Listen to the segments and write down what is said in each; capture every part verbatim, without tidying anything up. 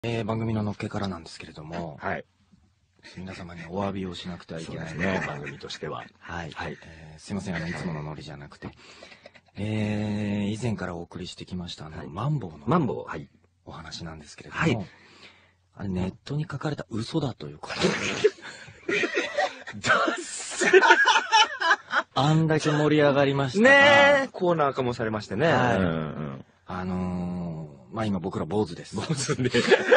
えー、番組ののっけからなんですけれども、 はい。 皆様にお詫びをしなくてはいけないね、ね番組としては。 はい。はい、えー、すいません、あの、いつものノリじゃなくて、えー、以前からお送りしてきました、あの、はい、マンボウの、 マンボウ、はい。 お話なんですけれども、 はい。 あれ、ネットに書かれた嘘だということで。あんだけ盛り上がりましたねえ、コーナー化もされましてね。 はい。 うんうん、 あのー、まあ今僕ら坊主です。 坊主で。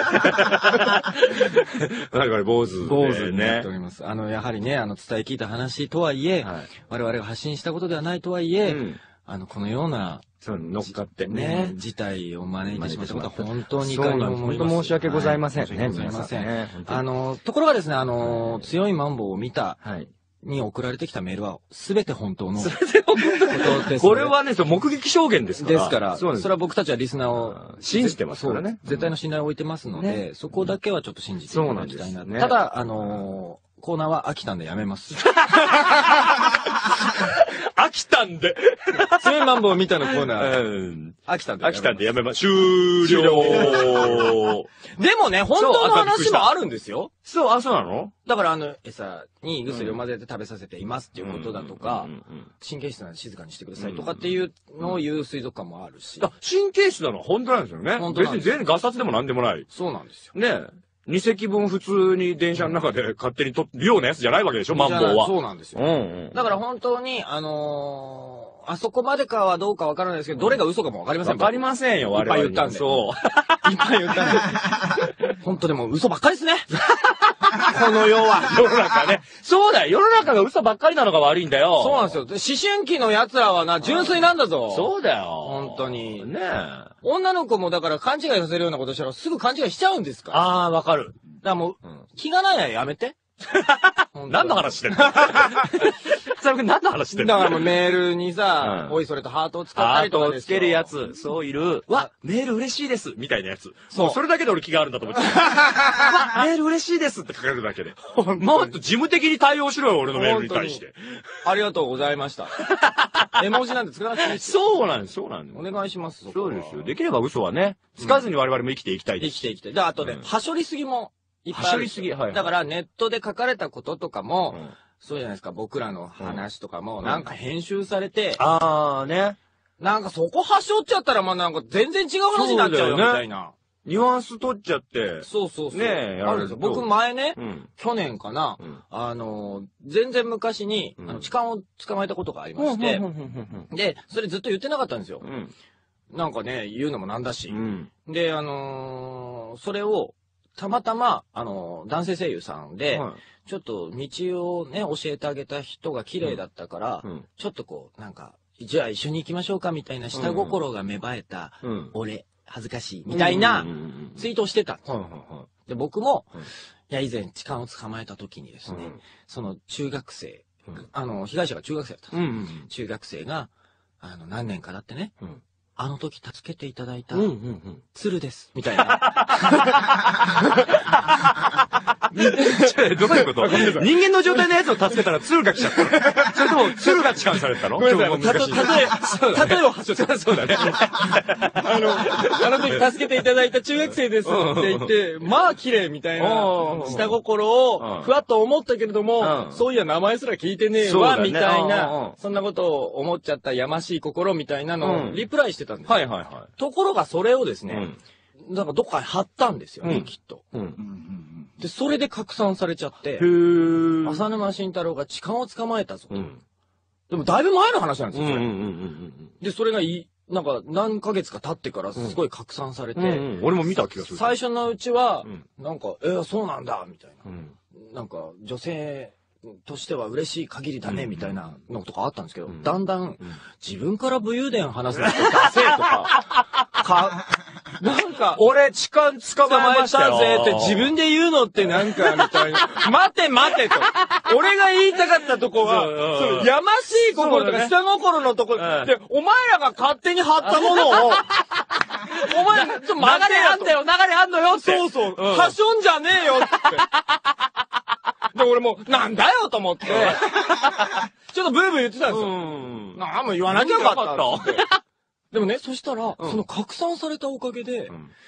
なんか坊主。 坊主になっております。あの、やはりね、あの、伝え聞いた話とはいえ、はい、我々が発信したことではないとはいえ、うん、あの、このような、 そう、乗っかってね、事態を招いてしまったことは本当に怒りに思います。 本当申し訳ございません。 はい、申し訳ございません。あの、ところがですね、あの、強いマンボウを見た、はいに送られてきたメールは、すべて本当の。すべて本当です。 これはね、目撃証言ですから。 ですから、それは僕たちはリスナーを信じてますからね。 絶対の信頼を置いてますので、そこだけはちょっと信じていただきたいな。ただ、あの、コーナーは飽きたんでやめます。 飽きたんで強いマンボウを見たのコーナー。飽きたんで。 飽きたんでやめます。終了。 でもね、本当の話もあるんですよ。 そう、あ、そうなの？ だからあの、餌に薬を混ぜて食べさせていますっていうことだとか、神経質なので静かにしてくださいとかっていうのを言う水族館もあるし。 神経質なのは本当なんですよね。別に全然ガサツでもなんでもない。 そうなんですよ。 ねえ。二席分普通に電車の中で勝手に取るようなやつじゃないわけでしょ、マンボウは。 そうなんですよ。うんうん、だから本当に、あのー、あそこまでかはどうかわからないですけど、どれが嘘かもわかりません。 わかりませんよ、 我々。いっぱい言ったんで。 そう。 いっぱい言ったんで。本当でも嘘ばっかりですね。この世は。 世の中ね。そうだよ。世の中が嘘ばっかりなのが悪いんだよ。 そうなんですよ。思春期の奴らはな、純粋なんだぞ。 そうだよ。 本当に。 ねえ。 女の子もだから勘違いさせるようなことしたらすぐ勘違いしちゃうんですから。 ああ、わかる。 だからもう、うん、気がないならやめて。 何の話してんのそれ何の話してんのだからもうメールにさ、うん、おいそれとハートを使ったりとかですよ。ハートをつけるやつ、そういる。わ、メール嬉しいです、みたいなやつ。そう。それだけで俺気があるんだと思って。わ、メール嬉しいですって書かれるだけで。もっと事務的に対応しろよ、俺のメールに対して。 ありがとうございました。絵文字なんて使わなくていいです。 そうなんです、そうなんです。 お願いします。 そうですよ。できれば嘘はね、つかずに我々も生きていきたいです。 生きていきたい。で、あとね、はしょりすぎも、いっぱいある。 すぎ、はい。 だからネットで書かれたこととかも、うん、そうじゃないですか、僕らの話とかも、なんか編集されて、うん、 あーね。 なんかそこはしょっちゃったら、まあなんか全然違う話になっちゃうよ、みたいな。 ニュアンス取っちゃって。 そうそうそう。 ねえ、 あるんですよ。僕前ね、うん、去年かな、うん、あの、全然昔に、うん、あの痴漢を捕まえたことがありまして、で、それずっと言ってなかったんですよ。うん、なんかね、言うのもなんだし。うん、で、あのー、それを、たまたま、あの、男性声優さんで、はい、ちょっと道をね、教えてあげた人が綺麗だったから、うん、ちょっとこう、なんか、じゃあ一緒に行きましょうかみたいな下心が芽生えた、うん、俺、恥ずかしい、みたいなツイートをしてたんですよ。で、僕も、うん、いや、以前痴漢を捕まえた時にですね、うん、その中学生、うん、あの、被害者が中学生だったんです、うんうんうん、中学生が、あの、何年かだってね、うん、あの時助けていただいた、鶴です。みたいな。 どういうこと人間の状態のやつを助けたら鶴が来ちゃったのそれとも鶴が痴漢されたのごめんなさい。たと、たとえ、例えを発祥そうだね。あの、あの時助けていただいた中学生ですって言って、まあ綺麗みたいな、下心をふわっと思ったけれども、そういや名前すら聞いてねえわ、みたいな、そんなことを思っちゃったやましい心みたいなのをリプライしてたんですよ。 はいはいはい。 ところがそれをですね、なんかどっかに貼ったんですよね、きっと。で、それで拡散されちゃって、浅沼慎太郎が痴漢を捕まえたぞと。でもだいぶ前の話なんですよ、それ。で、それがい、なんか何ヶ月か経ってからすごい拡散されて、 俺も見た気がする。 最初のうちは、なんか、えー、そうなんだ、みたいな。なんか、女性、としては嬉しい限りだね、みたいなのとかあったんですけど、だんだん、自分から武勇伝話すのってダセーとか、か、なんか、 俺痴漢捕まえましたぜって自分で言うのってなんか、みたいな。待て待てと。俺が言いたかったとこは、そうやましい心とか下心のところ、で、お前らが勝手に貼ったものを、お前、ちょっと待て流れあんだよ、流れあんのよって。 そうそう、はしょんじゃねえよって。で、俺もう、なんだよと思って、ちょっとブーブー言ってたんですよ。なんも言わなきゃよかった。でもね、そしたら、その拡散されたおかげで、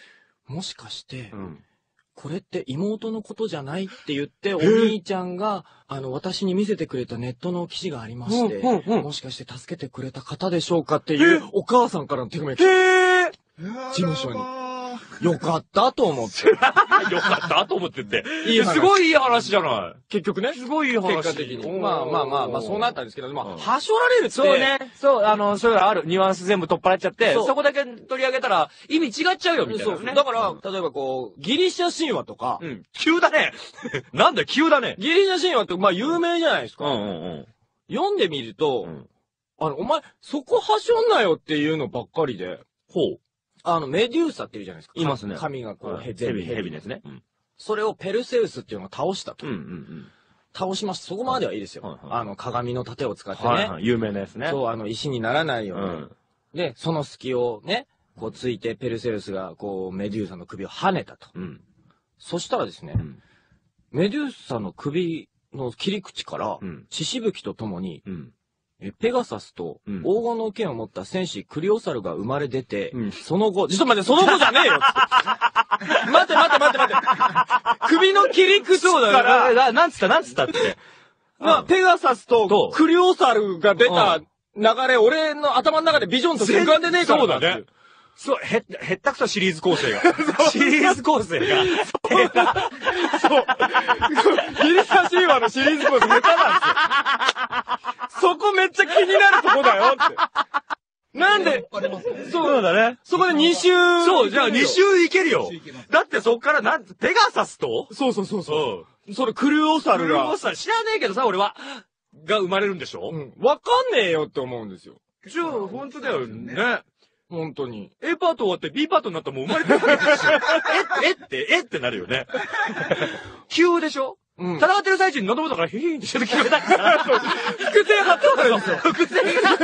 もしかして、 うん、 これって妹のことじゃないって言って、お兄ちゃんが、あの、私に見せてくれたネットの記事がありまして、うんうんうん、もしかして助けてくれた方でしょうかっていう、お母さんからの手紙が来て、事務所に。よかったと思って。 よかったと思ってって。いいすごいいい話じゃない。 結局ね。 すごいいい話。 結果的に。まあまあまあまあ、そうなったんですけど、まあ、はしょられるって。 そうね。そう、あの、そういうのある。ニュアンス全部取っ払っちゃって、そこだけ取り上げたら意味違っちゃうよ、みたいな、ね。そう。 だから、例えばこう、ギリシャ神話とか。 うん。急だね。なんだ、急だね。 ギリシャ神話って、まあ有名じゃないですか。 うんうんうん。 読んでみると、あの、お前、そこはしょんなよっていうのばっかりで。 ほう。 あの、メデューサっているじゃないですか。 いますね。 髪がこう、 ヘビ、ヘビですね。 それをペルセウスっていうのを倒したと。 うんうんうん。 倒しました。そこまではいいですよ。あの、鏡の盾を使ってね。 有名なやつね。 そう、あの、石にならないように。で、その隙をね、こうついてペルセウスがこう、メデューサの首を跳ねたと。そしたらですね、メデューサの首の切り口から、血しぶきとともに、ペガサスと黄金の剣を持った戦士クリオサルが生まれ出て、うん、その後、ちょっと待って、その後じゃねえよ待って待って待って待って。首の切り口から、 な、なんつったなんつったって。 まあ、ペガサスとクリオサルが出た流れ、俺の頭の中でビジョンとして浮かんでねえから。 そうだね。そう、へ、へったくそシリーズ構成が。シリーズ構成が。 そう。ギリシャ神話のシリーズ構成下手なんですよ。そこめっちゃ気になるとこだよって。なんで、 そうだね。 そこでに周。 そう、じゃあに周いけるよ。だってそっからなん、ペガサスとそうそうそうそう。それクルオサルが。 クルオサル知らねえけどさ、俺は。が生まれるんでしょ？ うん。わかんねえよって思うんですよ。 じゃあ、ほんとだよね。 本当に。 A パート終わって B パートになったらもう生まれてるわけですよ。え、えって、えってなるよね。急でしょ？うん。戦ってる最中に喉元からヒーンってしてる気がしたから。伏線張ってたんですよ。 伏線が。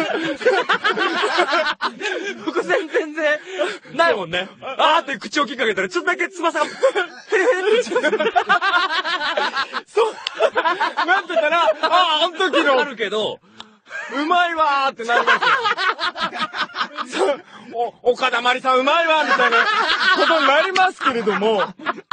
伏線全然ないもんね。あーって口をきっかけたらちょっとだけ翼が、ヘレヘレってちょっと。そう。 なんて言ったら、ああ、あの時の。 あるけど、 うまいわーってなりますよ。そう。お、岡田まりさんうまいわみたいなことになりますけれども。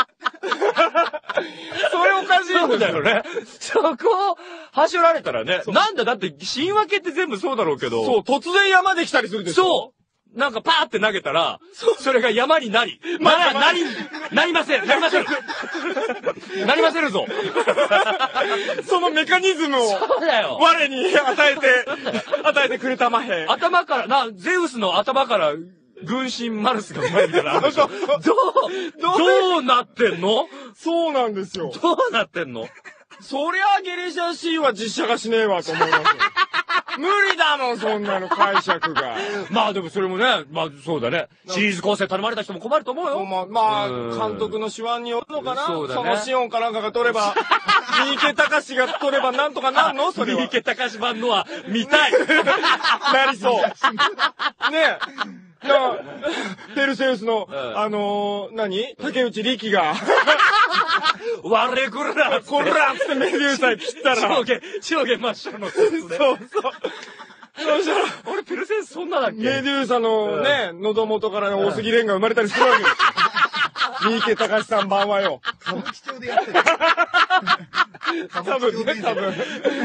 それおかしいんだよね。 そこを、はしょられたらね。なんだ、だって、神話系って全部そうだろうけど。 そう、突然山できたりするでしょ。 そうなんかパーって投げたら、それが山になり。まだ、なり、なりません。なりません。なりませんぞ。 そのメカニズムを、 そうだよ。 我に与えて、与えてくれたまへ。 頭から、な、ゼウスの頭から、軍神マルスが生まれたら、どう、どう、どうなってんの？ そうなんですよ。 どうなってんの？ そりゃあギリシャ神話実写化しねえわと思いますよ。無理だもん、そんなの解釈が。 まあでもそれもね、まあそうだね。シリーズ構成頼まれた人も困ると思うよ。 まあ、まあ、監督の手腕によるのかな。そうだね。そのシオンかなんかが取れば、三池隆が取ればなんとかなんのそれは。 三池隆版のは見たい。 なりそう。ねえ。ペルセウスの、あのー、何竹内力が。 我こらこらってメデューサ切ったら。 上下、上下真っ白のスーツで。 そうそう。そしたら、 俺ペルセウスそんなだっけ？ メデューサのね、喉元から大杉蓮が生まれたりするわけです。三池隆さん版はよ。 歌舞伎町でやってる。 多分ね、多分。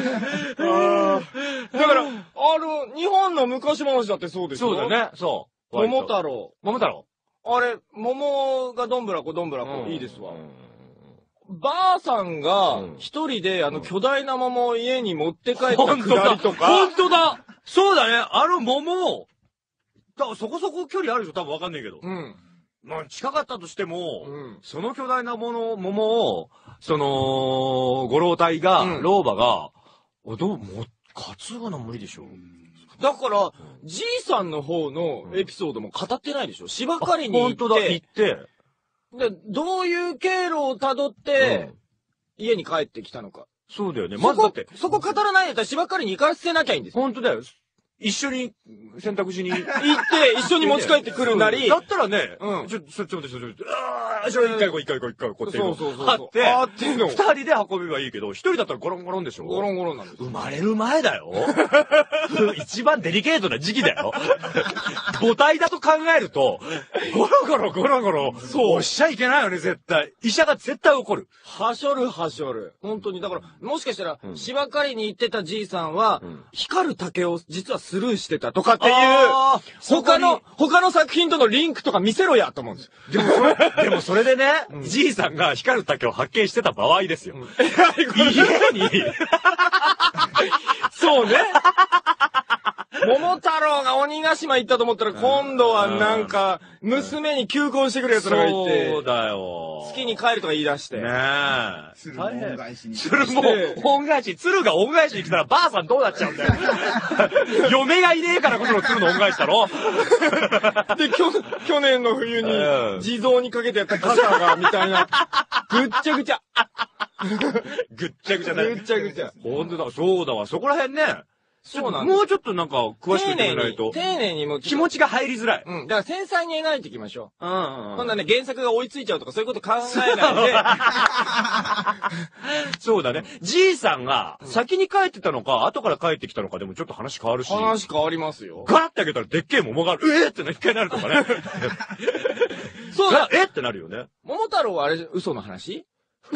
だから、あの、日本の昔話だってそうでしょ？ そうだね、そう。 桃太郎。 桃太郎。 あれ、桃がどんぶらこどんぶらこ、いいですわ。ばあさんが、一人で、あの、巨大な桃を家に持って帰ったくだりとか。 ほんとだそうだねあの桃、多分そこそこ距離あるでしょ多分わかんないけど。 うん。 まあ、近かったとしても、その巨大なもの、桃を、その、ご老体が、老婆が、どう、も、担ぐの無理でしょだから、じいさんの方のエピソードも語ってないでしょ芝刈りに行って。 本当だ、行って。 で、どういう経路を辿って、家に帰ってきたのか。 そうだよね。まずだって。 そこ語らないんだったら芝刈りに行かせなきゃいいんですよ。 本当だよ。 一緒に洗濯しに行って、 一緒に持ち帰ってくるなり。 だったらね、うん。ちょ、ちょ、ちょ、ちょ、ちょ、ああ、じゃあ一回行こう、一回行こう、一回行こうっていうの。 そうそうそう。 あって、 あっていうの。 二人で運べばいいけど、一人だったらゴロンゴロンでしょ。 ゴロンゴロンなんです。 生まれる前だよ。一番デリケートな時期だよ。母体だと考えると、ゴロゴロゴロゴロ、そう。しちゃいけないよね、絶対。医者が絶対怒る。 はしょるはしょる。本当に。だから、もしかしたら、芝刈りに行ってたじいさんは、光る竹を実はスルーしてたとかっていう、他の、他の作品とのリンクとか見せろやと思うんですよ。でもそれ、でもそれでね、じいさんが光る竹を発見してた場合ですよ。家に、 そうね。桃太郎が鬼ヶ島行ったと思ったら、今度はなんか、娘に求婚してくる奴らがいて。 そうだよ。 好きに帰るとか言い出して。 ねえ。 鶴も恩返しに。 鶴も恩返し。鶴が恩返しに来たらばあさんどうなっちゃうんだよ。嫁がいねえからこその鶴の恩返しだろ。 で、去、去年の冬に、地蔵にかけてやった傘が、みたいな。ぐっちゃぐちゃ。 ぐっちゃぐちゃだよ。 ぐっちゃぐちゃ。 ほんとだ。そうだわ。そこら辺ね。 そうなんです。 もうちょっとなんか、詳しく言ってみないと。 丁寧にも気持ちが入りづらい。 うん。だから繊細に描いていきましょう。 うんうん。 今度はね、原作が追いついちゃうとかそういうこと考えないで。 そうだね。じいさんが、先に帰ってたのか、後から帰ってきたのかでもちょっと話変わるし。 話変わりますよ。 ガラッて開けたらでっけえ桃がある。えーって一回なるとかね。そうだ。えってなるよね。 桃太郎はあれ、嘘の話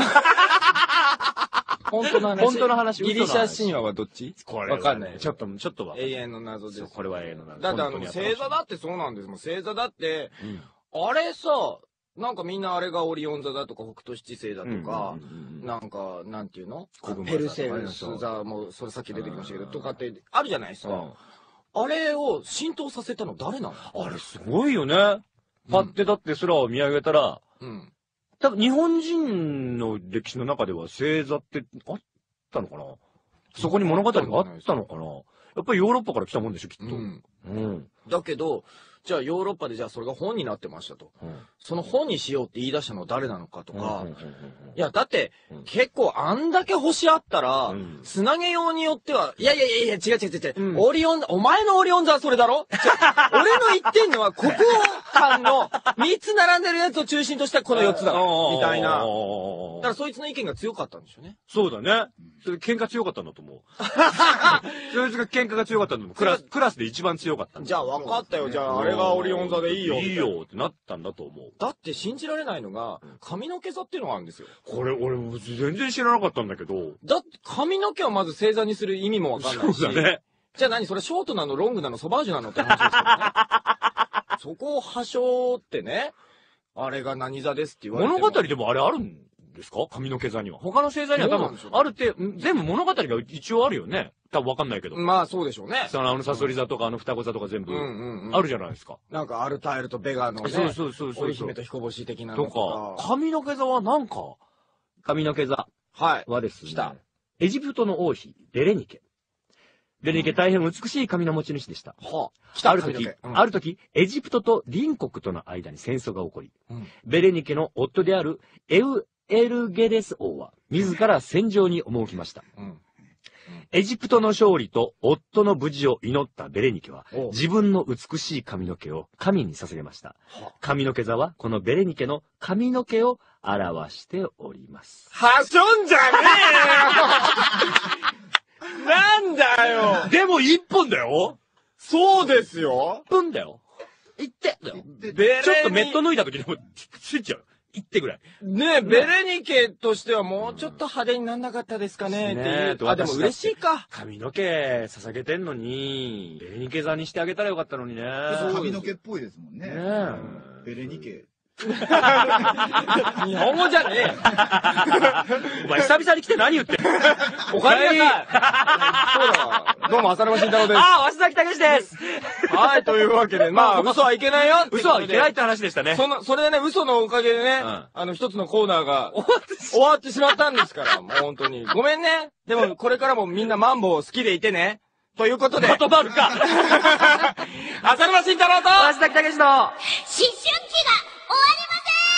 本当の話。 本当の話。 ギリシャ神話はどっちこれ。 わかんない。 ちょっと、ちょっとは。 永遠の謎です。 これは永遠の謎。 だってあの、星座だってそうなんですもん。星座だって、あれさ、なんかみんなあれがオリオン座だとか北斗七星だとか、なんか、なんていうのペルセウス座も、それさっき出てきましたけど、とかってあるじゃないですか。あれを浸透させたの誰なの？ あれすごいよね。パってだって空を見上げたら、うん。多分日本人の歴史の中では星座ってあったのかな？そこに物語があったのかな？やっぱりヨーロッパから来たもんでしょ、きっと。うん。うん。 だけど、じゃあヨーロッパでじゃあそれが本になってましたと。うん、その本にしようって言い出したのは誰なのかとか。いや、だって、うん、結構あんだけ星あったら、うん、つなげようによっては、いやいやいやいや、違う違う違う、うん、オリオン、お前のオリオン座はそれだろ俺の言ってんのは国王間のみっつ並んでるやつを中心としたこのよっつだ。みたいな。だからそいつの意見が強かったんでしょうね。 そうだね。それ喧嘩強かったんだと思う。そいつが喧嘩が強かったんだと思う。クラス、クラスで一番強かったんだ。 じゃあ分かったよ。じゃああれがオリオン座でいいよ。 いいよってなったんだと思う。 だって信じられないのが、髪の毛座っていうのがあるんですよ。 これ、俺、全然知らなかったんだけど。 だって髪の毛をまず星座にする意味もわかんないし。 そうだね。 じゃあ何それショートなのロングなのソバージュなのって話ですからね。そこをはしょってね、あれが何座ですって言われても。 物語でもあれあるんですか？髪の毛座には。他の星座には多分、あるって、全部物語が一応あるよね。多分わかんないけど。 まあそうでしょうね。 そのあのサソリ座とかあの双子座とか全部、あるじゃないですか。 なんかアルタイルとベガのね。 そうそうそうそう。 織姫と彦星的なのとか。髪の毛座はなんか、髪の毛座はですね、はい、エジプトの王妃、ベレニケ。ベレニケ大変美しい髪の持ち主でした。はあ、来たある時、うん、ある時、エジプトと隣国との間に戦争が起こり、うん、ベレニケの夫であるエウ、エルゲレス王は自ら戦場に赴きました。うん、エジプトの勝利と夫の無事を祈ったベレニケは自分の美しい髪の毛を神に捧げました。髪の毛座はこのベレニケの髪の毛を表しております。 はしょんじゃねえよなんだよでも一本だよそうですよ一本だよ一手だよちょっとメット脱いだ時にもついちゃう。一手ぐらい。 ねえ、ベレニケとしてはもうちょっと派手になんなかったですかねっていう。あ、でも嬉しいか。 髪の毛捧げてんのに、ベレニケ座にしてあげたらよかったのにね。 髪の毛っぽいですもんね。ベレニケ。 日本語じゃねえお前久々に来て何言ってんのおかえりなさいそうだわ。どうも、浅沼慎太郎です。 ああ、鷲崎武です。 はい、というわけで、まあ、嘘はいけないよ嘘はいけないって話でしたね。 その、それでね、嘘のおかげでね、うん、あの、一つのコーナーが終わってしまったんですから、もう本当に。ごめんね。でも、これからもみんなマンボウ好きでいてね。ということで。 まとまるか浅沼慎太郎と鷲崎武の思春期が終わりません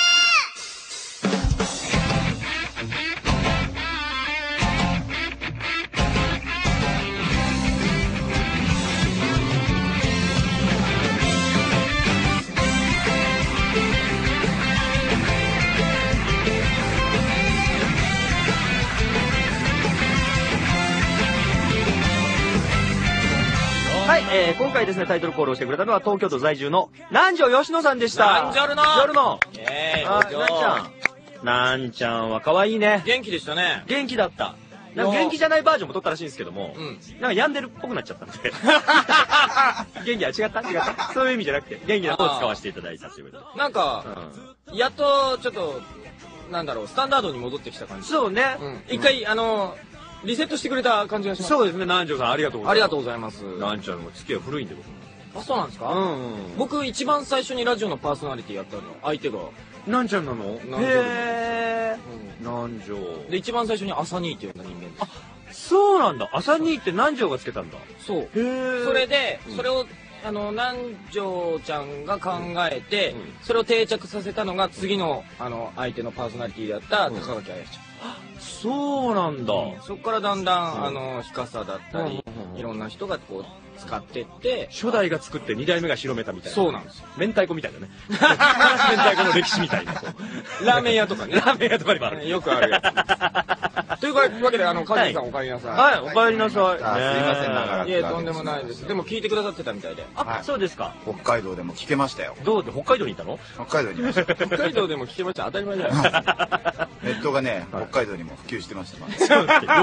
えー、今回ですね、タイトルコールをしてくれたのは東京都在住の南條吉野さんでした。 なんじゃるのじゃるのえー、 あ、なんちゃん。なんちゃんは可愛いね。 元気でしたね。 元気だった。なんか元気じゃないバージョンも撮ったらしいんですけども、 うん、 なんか病んでるっぽくなっちゃったんで。元気は違った違った。そういう意味じゃなくて、元気な方を使わせていただいたということで。 なんか、うん、やっと、ちょっと、なんだろう、スタンダードに戻ってきた感じ。 そうね。 うん、一回、あの、リセットしてくれた感じがします。 そうですね、南條さんありがとうございます。 ありがとうございます。 南ちゃんの付き合い古いんで僕も。 あ、そうなんですか？ うん、うん。 僕一番最初にラジオのパーソナリティやったの、相手が。 なんちゃんなの？へー。南條。 で、一番最初に朝兄って呼んだ人間です。あ、 そうなんだ。朝兄って南條がつけたんだ。 そう。へー。それで、それを、あの、南條ちゃんが考えて、それを定着させたのが次の、あの、相手のパーソナリティだった高垣彩ちゃん。 そうなんだ。 そこからだんだん、あの、ひかさだったり、いろんな人がこう、使ってって、 初代が作ってに代目が広めたみたいな。 そうなんですよ。 明太子みたいなね。明太子の歴史みたいな。 ラーメン屋とかね。 ラーメン屋とかにもある。 よくあるやつ。というわけで、あの、カジさんお帰りなさい。 はい、お帰りなさい。 すいません、長らく。 いえ、とんでもないです。でも聞いてくださってたみたいで。 あ、そうですか。 北海道でも聞けましたよ。 どうで、北海道にいたの？ 北海道にいました。 北海道でも聞けました。当たり前じゃないですか。 ネットがね、北海道にも普及してました。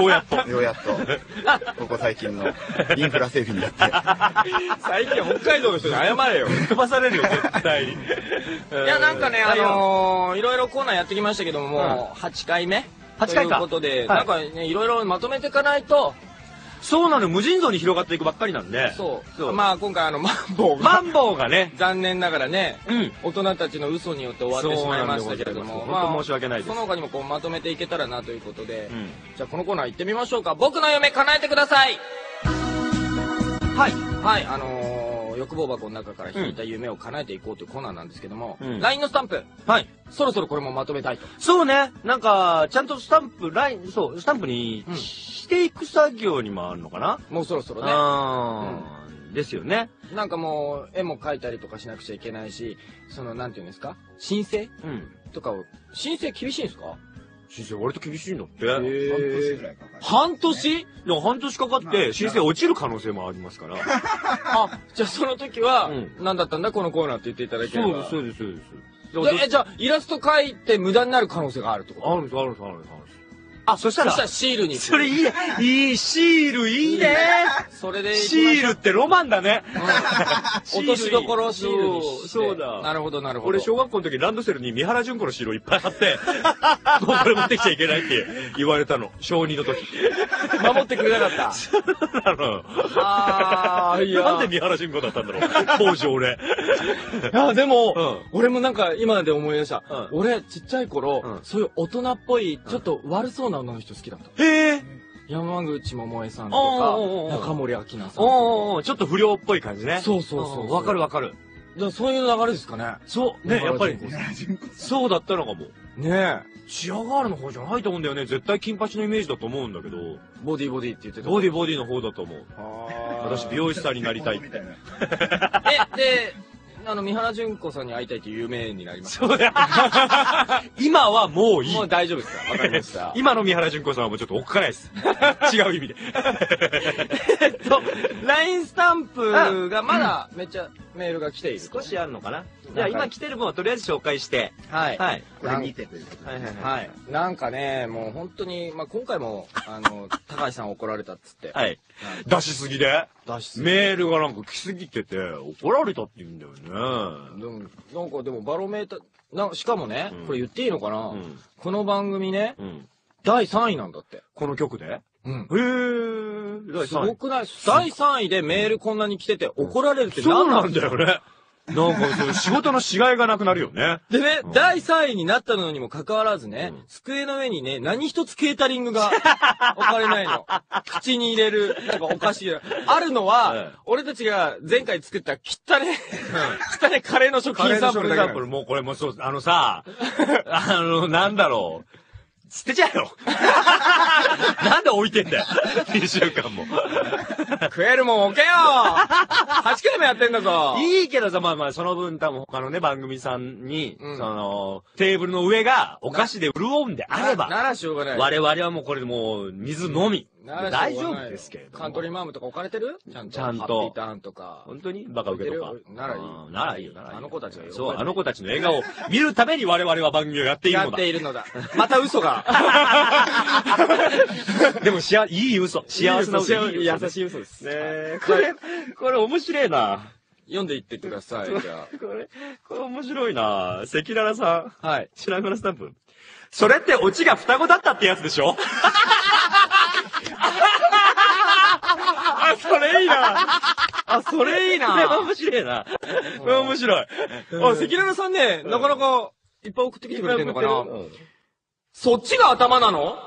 ようやっと。 ようやっと。ここ最近のインフラ整備になって。 最近は北海道の人に謝れよ。 飛ばされるよ、絶対に。いや、なんかね、あのー、いろいろコーナーやってきましたけども、もうはちかいめはちかいか。 ということで、なんかね、いろいろまとめていかないと、 そうなの、無尽蔵に広がっていくばっかりなんで。 そう。まあ今回あの、マンボウが。 マンボウがね。 残念ながらね、 うん、 大人たちの嘘によって終わってしまいましたけれども、 本当申し訳ないです。 その他にもこうまとめていけたらなということで、うん、じゃあこのコーナー行ってみましょうか。僕の夢叶えてください。はい。はい、あのー、欲望箱の中から引いた夢を叶えていこうというコーナーなんですけども、うん、ライン のスタンプ。はい。そろそろこれもまとめたいと。 そうね。なんか、ちゃんとスタンプ、ライン、そう、スタンプにしていく作業にもあるのかな？ もうそろそろね。 うん。ですよね。 なんかもう、絵も描いたりとかしなくちゃいけないし、その、なんていうんですか？申請うん。とかを、申請厳しいんですか？ 申請割と厳しいんだって。 半年ぐらいかかる。 半年？ いや、半年かかって申請落ちる可能性もありますから。 あ、じゃあその時は、何だったんだこのコーナーって言っていただければ。 そうです、そうです、そうです。 え、じゃあイラスト描いて無駄になる可能性があるってこと？ あるんです、あるんです、あるんです。あ、そしたら、 そしたらシールに。 それいいね。いい、シールいいね。 それでシールってロマンだね。 落としどころシールにして。 そうだ。 なるほど、なるほど。 俺、小学校の時ランドセルに三原純子のシールをいっぱい貼って、もうこれ持ってきちゃいけないって言われたの。小にの時。 守ってくれなかった。 そうなの。 ああ、いや。 なんで三原純子だったんだろう。当時俺。 いや、でも、俺もなんか今で思い出した。俺、ちっちゃい頃、そういう大人っぽい、ちょっと悪そうな女の人好きだった。 へえ。 山口百恵さんとか、中森明菜さんとか。ちょっと不良っぽい感じね。 そうそうそう。 わかるわかる。 そういう流れですかね。 そう。ね、やっぱり。そうだったのかも。 ねえ。 チアガールの方じゃないと思うんだよね。絶対金八のイメージだと思うんだけど。 ボディボディって言ってた。 ボディボディの方だと思う。私美容師さんになりたいって。 え、で、あの、三原純子さんに会いたいっていう夢になります。 そうだ。今はもういい。 もう大丈夫ですか？わかりました。 今の三原純子さんはもうちょっとおっかないです。違う意味で。 えっと、ライン スタンプがまだめっちゃメールが来ている。 少しあるのかな？じゃあ今来てる分はとりあえず紹介して。 はい。 はい。 これ見てということで。 はいはいはい。なんかね、もう本当に、まあ今回も、あの、高橋さん怒られたっつって。 はい。出しすぎで出しすぎ。 メールがなんか来すぎてて、怒られたって言うんだよね。 でも、なんかでもバロメーター、な、しかもね、これ言っていいのかな？この番組ね、だいさんいなんだって。 この曲で？ うん。 へー。すごくない？だいさんいでメールこんなに来てて怒られるって何なんだよね。なんかそう仕事のしがいがなくなるよね。 でね、うん、だいさんいになったのにもかかわらずね、うん、机の上にね、何一つケータリングが置かれないの。口に入れる、なんかお菓子が。あるのは、うん、俺たちが前回作った汚ね、汚ねカレーの食品サンプルだけ。カレーの食品サンプル、 もうこれもそう、あのさ、あの、なんだろう。捨てちゃえよなんで置いてんだよにしゅうかんも。 食えるもん置けよ !はちかいもやってんだぞいいけどさ、まあまあ、その分多分他のね、番組さんに、うん、その、テーブルの上がお菓子で潤うんであれば、 ならしょうがない。 我々はもうこれでもう、水のみ。 大丈夫ですけれども。 カントリーマームとか置かれてるちゃんと。 ちゃんと。 ハッピーターンとか。 本当にバカ受けとか。 ならいい。 ならいいよ、ならいい。 あの子たちがそう、あの子たちの笑顔を見るために我々は番組をやっているのだ。 やっているのだ。また嘘が。 でも、しあ、いい嘘。幸せな嘘。 優しい嘘です。 ねこれ、これ面白いな。 読んでいってください、じゃあ。 これ、これ面白いな。赤裸々さん。 はい。 白黒スタンプ。それってオチが双子だったってやつでしょあ、それいいな。 あ、それいいな。 これ面白いな。これ面白い。あ、 赤裸々さんね、なかなかいっぱい送ってきてくれてんのかな。そっちが頭なの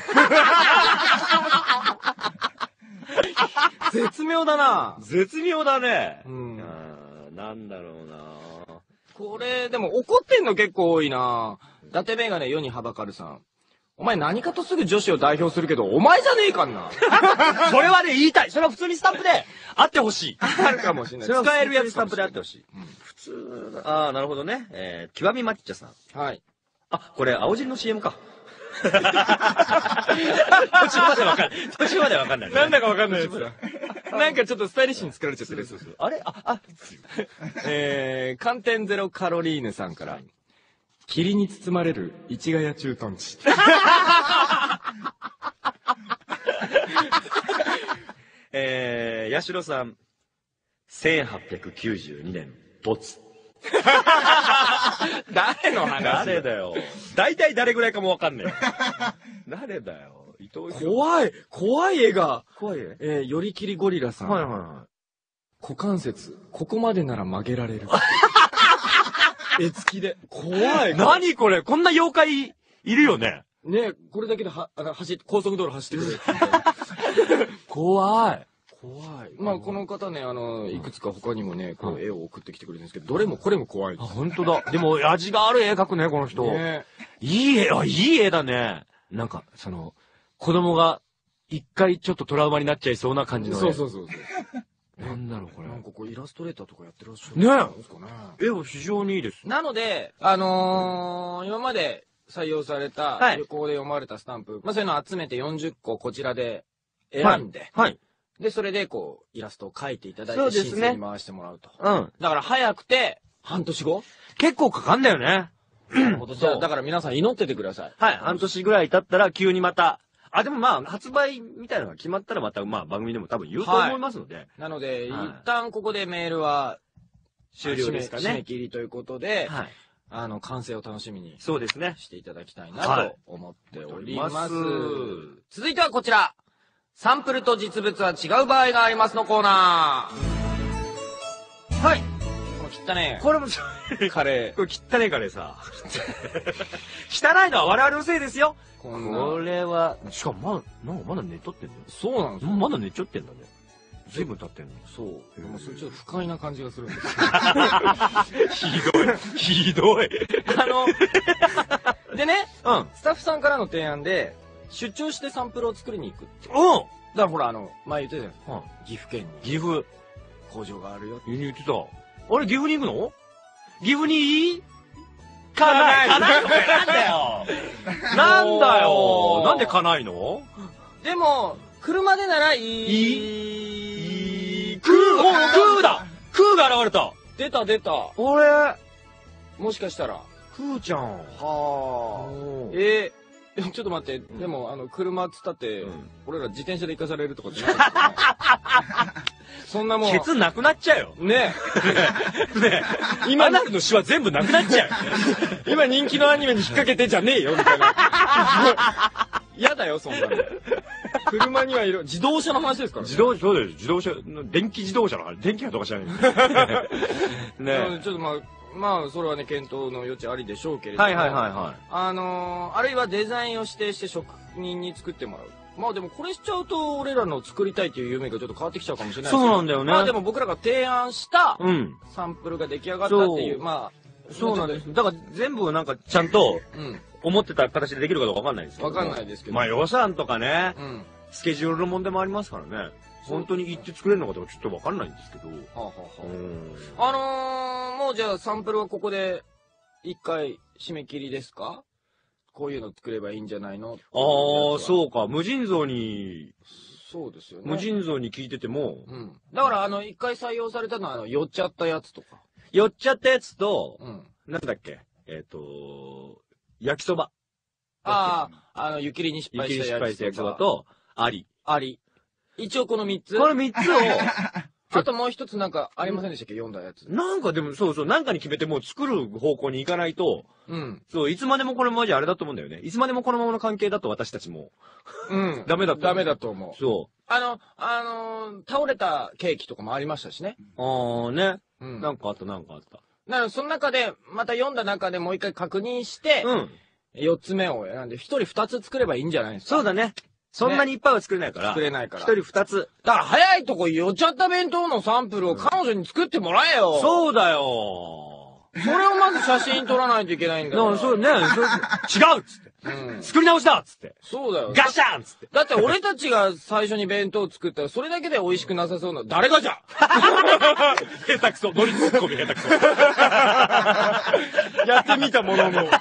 絶妙だな。 絶妙だね。 うん。 なんだろうな。 これ、でも怒ってんの結構多いな。伊達メガネ世にはばかるさん。お前何かとすぐ女子を代表するけど、お前じゃねえかんな。 それはね、言いたい。それは普通にスタンプで、あってほしい。 あるかもしれない。 使えるやつスタンプであってほしい。普通、ああ、なるほどね。えー、極みマッチャさん。 はい。 あ、これ、青汁の シーエム か。途中までわかんない。途中までわかんない。 なんだかわかんないやつだ。なんかちょっとスタイリッシュに作られちゃってる。 あれあ、あ、 えー、寒天ゼロカロリーヌさんから。霧に包まれる市ヶ谷駐屯地。 えー、八代さん。せんはっぴゃくきゅうじゅうにねん、没。 誰の話？ 誰だよ。大体誰ぐらいかもわかんねえ。誰だよ。伊藤怖い、怖い絵が。 怖い絵えー、よりきりゴリラさん。 はいはいはい。 股関節、ここまでなら曲げられる。絵付きで。怖い。 何これこんな妖怪いるよね。 ねこれだけでは、あの、走高速道路走ってくる。 怖い。 怖い。まあ、この方ね、あの、いくつか他にもね、こう、絵を送ってきてくれるんですけど、どれもこれも怖い。 あ、本当だ。でも、味がある絵描くね、この人。 ねいい絵、あ、いい絵だね。なんか、その、子供が一回ちょっとトラウマになっちゃいそうな感じの絵。 そうそうそうそう。 なんだろう、これ。 なんかこう、イラストレーターとかやってらっしゃる。 ねえ。ですかね。 絵は非常にいいです。 なので、あのー、今まで採用された、 はい旅行で読まれたスタンプ、まあ、そういうのを集めてよんじゅっここちらで選んで、 はい。はいで、それでこう、イラストを描いていただいて、 そうですね申請に回してもらうと。 うん。 だから早くて、半年後結構かかんだよね。 なるほど。じゃあ、だから皆さん祈っててください。 はい。半年ぐらい経ったら急にまた、あ、でもまあ、発売みたいなのが決まったらまた、まあ、番組でも多分言うと思いますので。はい、 なので、 はい、 一旦ここでメールは、 終了ですかね。 締め切りということで、 はい。 あの、完成を楽しみに。 そうですね。 していただきたいなと思っております。 はい、 続いてはこちら。サンプルと実物は違う場合がありますのコーナー。はい。この汚ねえ。 これも、 カレー。 これ汚ねえカレーさ。汚いのは我々のせいですよ。 こんなこれは、しかもまだ、なんかまだ寝とってんだよ。 そうなんですよ。 まだ寝ちゃってんだね。随分経ってんの。 そう。でもそれちょっと不快な感じがするんですひどい。ひどい。 あの、でね、 うん。 スタッフさんからの提案で、出張してサンプルを作りに行くって。 うん。 だからほら、あの、前言ってたじゃん。 うん。 岐阜県に。 岐阜。 工場があるよって。 言ってた。あれ、岐阜に行くの？岐阜に行かない。かないのかよ。なんだよ。なんだよ。なんでかないの？ でも、車でならいい。い。クー、お、クーだ。クーが現れた。 出た出た。 あれ？ もしかしたら。 クーちゃん。 はあ。えー。ちょっと待って、うん、でも、あの、車っつったって、うん、俺ら自転車で行かされるとかじゃないですか、ね、そんなもん。 ケツなくなっちゃうよ。 ねえ。ねえ。今の手話全部なくなっちゃう。 今人気のアニメに引っ掛けてじゃねえよ、みたいな。嫌だよ、そんなの。車にはいろ、自動車の話ですからね。 自動車、そうだよ、自動車、電気自動車の話、電気がとか知らない。 ねえ。ちょっとまあ、まあ、それはね、検討の余地ありでしょうけれども。 はいはいはいはい。 あのー、あるいはデザインを指定して職人に作ってもらう。まあでもこれしちゃうと、俺らの作りたいという夢がちょっと変わってきちゃうかもしれないですけど。 そうなんだよね。 まあでも僕らが提案した、 うん。 サンプルが出来上がったっていう、まあ。 そうなんです。だから全部なんかちゃんと、うん。思ってた形でできるかどうかわかんないですけど。 わかんないですけど。 まあ予算とかね。 うん。 スケジュールの問題もありますからね。本当に行って作れるのかとかちょっとわかんないんですけど。はあはあ、あのー、もうじゃあサンプルはここで一回締め切りですか？ こういうの作ればいいんじゃないの。 ああ、そうか。無尽蔵に、 そうですよね。 無尽蔵に聞いてても。 うん。だから、あの、一回採用されたのは、あの、寄っちゃったやつとか。 寄っちゃったやつと、 うん。 なんだっけえっと、焼きそば。 ああ、あの、湯切りに失敗した焼きそばと、あり。 あり。一応この三つ。 この三つを、 あともう一つなんかありませんでしたっけ、読んだやつ。 なんかでもそうそう、なんかに決めてもう作る方向に行かないと、 うん。 そう、いつまでもこのままじゃあれだと思うんだよね。いつまでもこのままの関係だと私たちも。 うん。 ダメだと思う。 ダメだと思う。 そう。 あの、あのー、倒れたケーキとかもありましたしね。 ああ、ね。 うん。 なんかあった、なんかあった。 なので、その中で、また読んだ中でもう一回確認して、うん。四つ目を選んで、一人二つ作ればいいんじゃないですか。 そうだね。そんなにいっぱいは作れないから。 作れないから。 一人二つ。 だから早いとこ寄っちゃった弁当のサンプルを彼女に作ってもらえよ。 そうだよ。 それをまず写真撮らないといけないんだよ。 だからそうね。それ違うっつって。うん、作り直したっつって。 そうだよ。 ガシャンっつって。 だって俺たちが最初に弁当を作ったらそれだけで美味しくなさそうな。誰がじゃ下手くそ。ノリツッコミ下手くそ。 やってみたものの。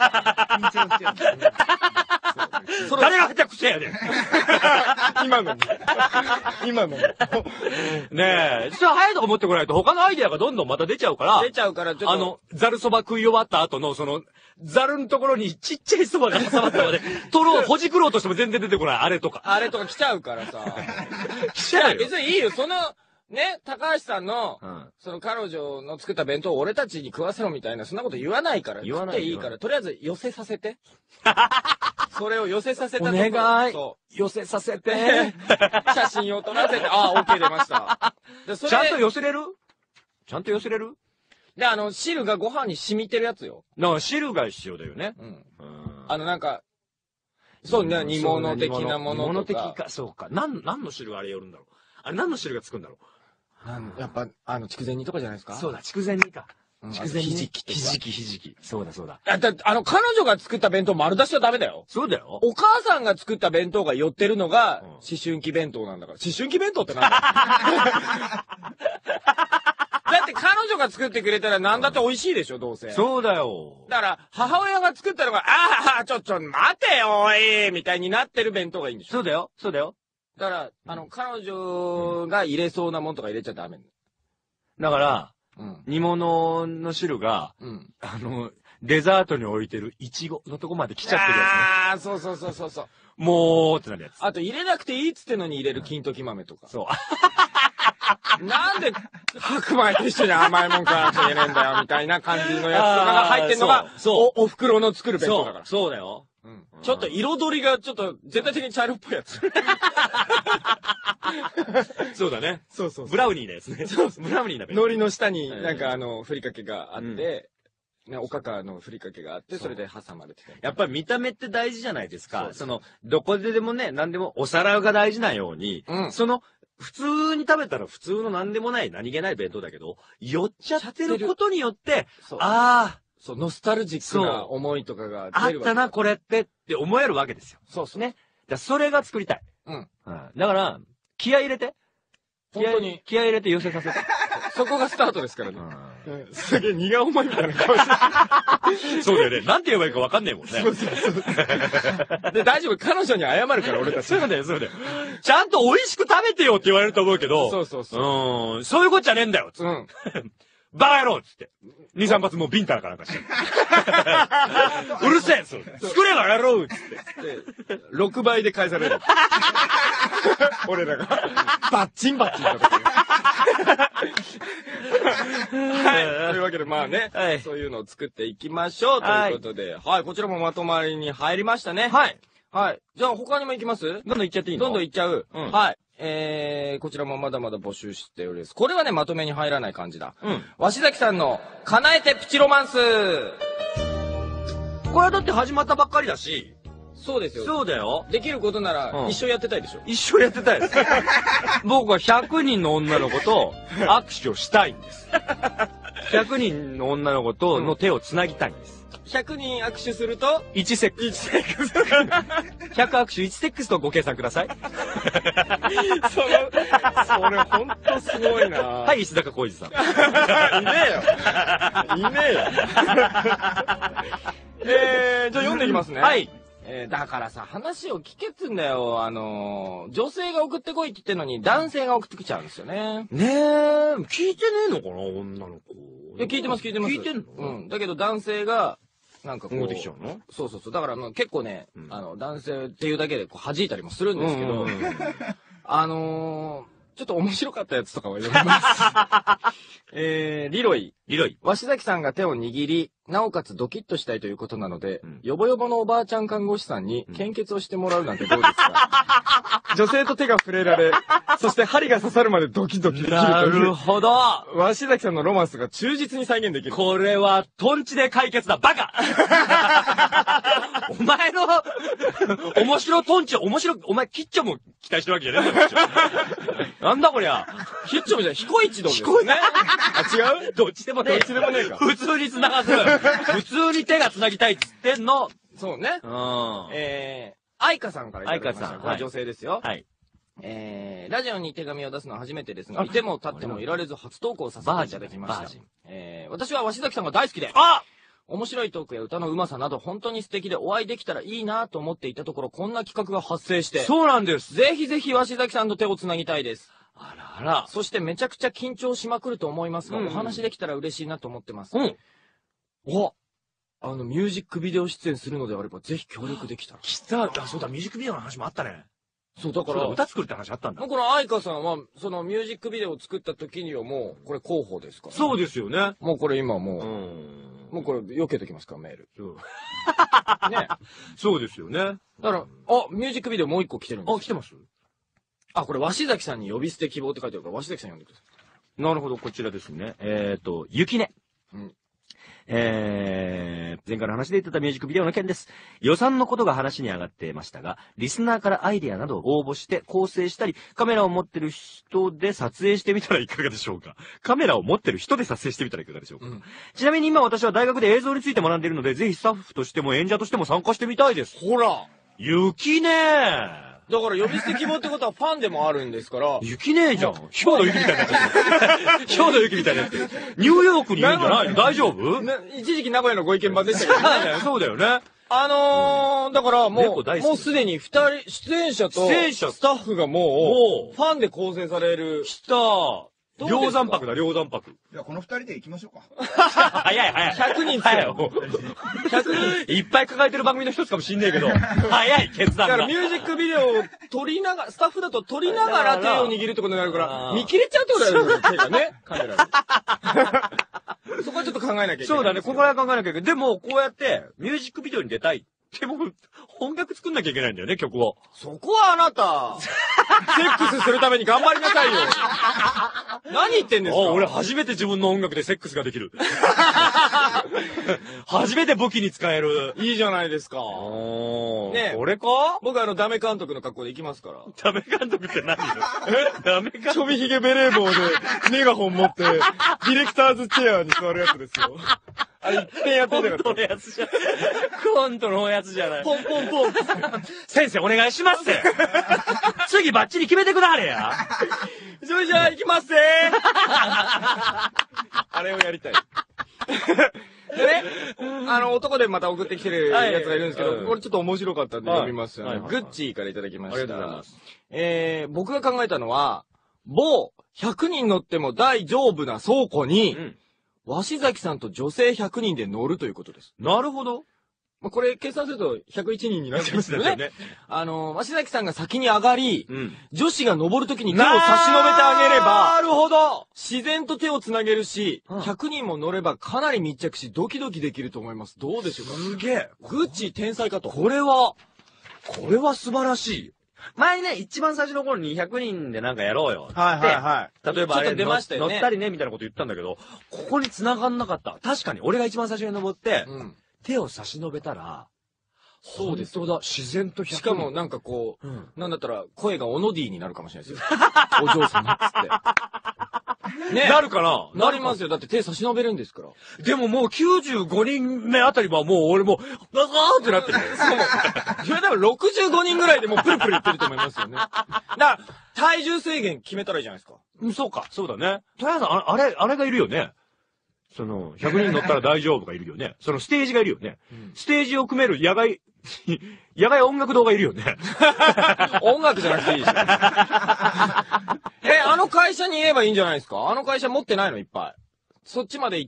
誰が下手くそやねん。 今の。今の。ねえ。実は早いとこ持ってこないと他のアイデアがどんどんまた出ちゃうから。 出ちゃうからちょっと。 あの、ザルそば食い終わった後のその、ザルのところにちっちゃいそばが挟まったまで、取ろう、ほじくろうとしても全然出てこない。あれとか。 あれとか来ちゃうからさ。 来ちゃうよ。 別にいいよ。その、ね、高橋さんの、うん、その彼女の作った弁当を俺たちに食わせろみたいな、そんなこと言わないから。言わない。いいから、とりあえず寄せさせて。それを寄せさせたところ。 お願い。 そう。 寄せさせて。 写真を撮らせて、ああ、OK 出ました。 でそれちゃんと寄せれるちゃんと寄せれるで、あの、汁がご飯に染みてるやつよ。 だから汁が必要だよね。うん。うんあの、なんか、そうね、煮物的なものとか。煮物的か、そうか。なん、何の汁があれ寄るんだろう。あれ何の汁がつくんだろう。 やっぱ、あの、筑前煮とかじゃないですか。 そうだ、筑前煮か。 筑前煮。ひじきとか。 ひじき、ひじき。そうだ、そうだ。 あ、だ、あの、彼女が作った弁当丸出しはダメだよ。 そうだよ。 お母さんが作った弁当が寄ってるのが、思春期弁当なんだから。思春期弁当ってなんだだって彼女が作ってくれたら何だって美味しいでしょ、どうせ。 そうだよ。 だから、母親が作ったのが、ああ、ちょ、ちょ、待てよ、おいみたいになってる弁当がいいんでしょ。 そうだよ、そうだよ。 だから、あの、彼女が入れそうなもんとか入れちゃダメ。 だから、うん、煮物の汁が、うん、あの、デザートに置いてるイチゴのとこまで来ちゃってるやつね。 ああ、そうそうそうそうそう。 もうってなるやつ。 あと入れなくていいっつってのに入れる金時豆とか。 そう。 なんで白米と一緒に甘いもん食わなきゃいけねえんだよみたいな感じのやつとかが入ってんのが、そうお、お袋の作る弁当だから。 そうだよ。 うん、ちょっと彩りがちょっと全体的に茶色っぽいやつ。 そうだね。 そうそうそう。 ブラウニーのやつね。そうそう。ブラウニーな弁当。海苔の下になんかあの、ふりかけがあって、うん、ね、おかかのふりかけがあって、それで挟まれてて。 やっぱり見た目って大事じゃないですか。そ, その、どこででもね、何でもお皿が大事なように、うん、その、普通に食べたら普通の何でもない何気ない弁当だけど、寄っちゃってることによって、ああ、 そう、ノスタルジックな思いとかが出るわけ。あったな、これってって思えるわけですよ。 そうそう。 ね。だそれが作りたい。うん。うん、だから、気合い入れて。 本当に。 気合い入れて寄せさせて。 そこがスタートですからね。うん、すげえ荷が重いみたいな顔して。 そうだよね。なんて言えばいいかわかんねえもんね。そうそうそう。 で、大丈夫。彼女に謝るから俺たち。 そうだよ、そうだよ。ちゃんと美味しく食べてよって言われると思うけど。 そうそうそう。 うん。そういうことじゃねえんだよ。うん。バカ野郎っつって。二三発もうビンタラかなんかして。うるせえ作ればやろうっつって。 ろくばいで返される。俺らが。バッチンバッチンだった。はい。というわけで、まあね、はい、そういうのを作っていきましょうということで、はい、はい、こちらもまとまりに入りましたね。はい。はい。じゃあ他にも行きます？ どんどん行っちゃっていいの？ どんどん行っちゃう。うん、はい。えー、こちらもまだまだ募集しております。これはね、まとめに入らない感じだ。うん。鷲崎さんの、叶えてプチロマンス。 これはだって始まったばっかりだし。 そうですよ。 そうだよ。 できることなら、一生やってたいでしょ。 一生やってたいです。僕はひゃくにんの女の子と握手をしたいんです。ひゃくにんの女の子との手をつなぎたいんです。 ひゃくにん握手するといちセックス。いちセックス。ひゃく握手いちセックスとご計算ください。 その、それほんとすごいなはい、石坂浩二さん。 いねえよ。いねえよ。えー、じゃあ読んでいきますね。 はい。 えー、だからさ、話を聞けっつんだよ。あのー、女性が送ってこいって言ってんのに、男性が送ってきちゃうんですよね。 ねえ、聞いてねえのかな、女の子。 いや、聞いてます、聞いてます。 聞いてんの？ うん。だけど男性が、なんかこう。 持ってきちゃうの？ そうそうそう。だからもう結構ね、うん、あの、男性っていうだけでこう弾いたりもするんですけど、あのー、ちょっと面白かったやつとかを読みます。えー、リロイ。 リロイ。 鷲崎さんが手を握り、なおかつドキッとしたいということなので、うん、ヨボヨボのおばあちゃん看護師さんに献血をしてもらうなんてどうですか？女性と手が触れられ、そして針が刺さるまでドキドキできるという。 なるほど。 鷲崎さんのロマンスが忠実に再現できる。 これは、トンチで解決だ、バカお前の、面白トンチ、面白、お前、キッチョも期待してるわけじゃねえんだなんだこりゃ。 キッチョもじゃない、ヒコイチドですね。ヒコイチ。 あ、違う？ どっちでもねえ。 どっちでもねえか。 普通に繋がず、普通に手が繋ぎたいっつってんの。 そうね。 うん。 えー、愛花さんからいただきました。 愛花さん。 これ女性ですよ。 はい。 えー、ラジオに手紙を出すのは初めてですが、いても立ってもいられず初投稿させていただきました。えー、私は鷲崎さんが大好きで、 あ面白いトークや歌のうまさなど本当に素敵でお会いできたらいいなと思っていたところ、こんな企画が発生して。 そうなんです。 ぜひぜひ鷲崎さんと手をつなぎたいです。 あらあら。 そしてめちゃくちゃ緊張しまくると思いますが、うんうん、お話できたら嬉しいなと思ってます。 うん。 おあの、ミュージックビデオ出演するのであれば、ぜひ協力できたら。 来た。あ、そうだ、ミュージックビデオの話もあったね。 そう、だから。 歌作るって話あったんだ。 もうこの愛花さんは、そのミュージックビデオを作った時にはもう、これ候補ですから、 ね。そうですよね。 もうこれ今もう、うん、もうこれ、避けときますか、メール。そうね。 そうですよね。だから、あ、ミュージックビデオもう一個来てるんです。 あ、来てます？ あ、これ、鷲崎さんに呼び捨て希望って書いてあるから、鷲崎さん呼んでください。なるほど、こちらですね。えっと、ゆきね。うん。えー、前回の話で言ってたミュージックビデオの件です。予算のことが話に上がってましたが、リスナーからアイデアなどを応募して構成したり、カメラを持ってる人で撮影してみたらいかがでしょうか。カメラを持ってる人で撮影してみたらいかがでしょうか。うん、ちなみに今私は大学で映像について学んでいるので、ぜひスタッフとしても演者としても参加してみたいです。 ほらゆきねー。 だから呼び捨て希望ってことはファンでもあるんですから。 ゆきねえじゃん。ひょうのゆきみたいになっちゃってる。ひょうのゆきみたいになってる。ニューヨークにいるんじゃないの？大丈夫？ 一時期名古屋のご意見番でしたけどね。 そうだよね。 あのー、だからもう、もうすでに二人、出演者と、スタッフがもう、ファンで構成される。 来たー。両山泊だ、両山泊。 いや、この二人で行きましょうか。 早い早い。 ひゃくにん早い。 ひゃくにんいっぱい抱えてる番組の一つかもしんねえけど、早い決断が。 だからミュージックビデオを撮りながら、スタッフだと撮りながら手を握るってことになるから、見切れちゃうってことだよね、手がね。カメラに。そこはちょっと考えなきゃいけない。 そうだね、ここは考えなきゃいけない。でも、こうやって、ミュージックビデオに出たい。でも、音楽作んなきゃいけないんだよね、曲を。 そこはあなた、セックスするために頑張りなさいよ。何言ってんですか？ 俺初めて自分の音楽でセックスができる。初めて武器に使える。 いいじゃないですか。 ねえ。これか？ 僕あの、ダメ監督の格好で行きますから。 ダメ監督って何？え？ダメ監督？ ちょびひげベレー帽で、メガホン持って、ディレクターズチェアに座るやつですよ。あれ、一遍やってみたかった。 コントのやつじゃない。コントのやつじゃない。 ポンポンポン。 先生お願いしますって。次バッチリ決めてくだはれや。 それじゃあ行きますぜあれをやりたい。でね、あの、男でまた送ってきてるやつがいるんですけど、これちょっと面白かったんで読みますよね。グッチーからいただきました。ありがとうございます。えー、僕が考えたのは、某ひゃくにん乗っても大丈夫な倉庫に、うん鷲崎さんと女性ひゃくにんで乗るということです。 なるほど。 まあ、これ計算するとひゃくいちにんになっちゃいますよね。あの、鷲崎さんが先に上がり、うん、女子が登るときに手を差し伸べてあげれば、 なるほど。 自然と手をつなげるし、うん、ひゃくにんも乗ればかなり密着しドキドキできると思います。どうでしょうか？ すげえ。 グッチ天才かと。 これは、これは素晴らしい。前ね、一番最初の頃にひゃくにんでなんかやろうよ。 はいはいはい。 例えばあれ出ましたよね。 乗ったりね、みたいなこと言ったんだけど、ここに繋がんなかった。確かに俺が一番最初に登って、うん、手を差し伸べたら、 そうです。 本当だ。自然とひゃくにん。しかもなんかこう、うん、なんだったら声がオノディになるかもしれないですよ。お嬢様っつって。 ね。なるかな？ なりますよ。だって手差し伸べるんですから。 でももうきゅうじゅうごにんめあたりはもう俺もう、ガガーってなってる。 それ多分ろくじゅうごにんぐらいでもうプルプル言ってると思いますよね。だから、体重制限決めたらいいじゃないですか。 うん、そうか。そうだね。とりあえずあ、あれ、あれがいるよね。その、ひゃくにん乗ったら大丈夫がいるよね。そのステージがいるよね。うん、ステージを組める野外やばい音楽動画いるよね。 音楽じゃなくていいじゃん。え、あの会社に言えばいいんじゃないですか？あの会社持ってないのいっぱい。そっちまで行って、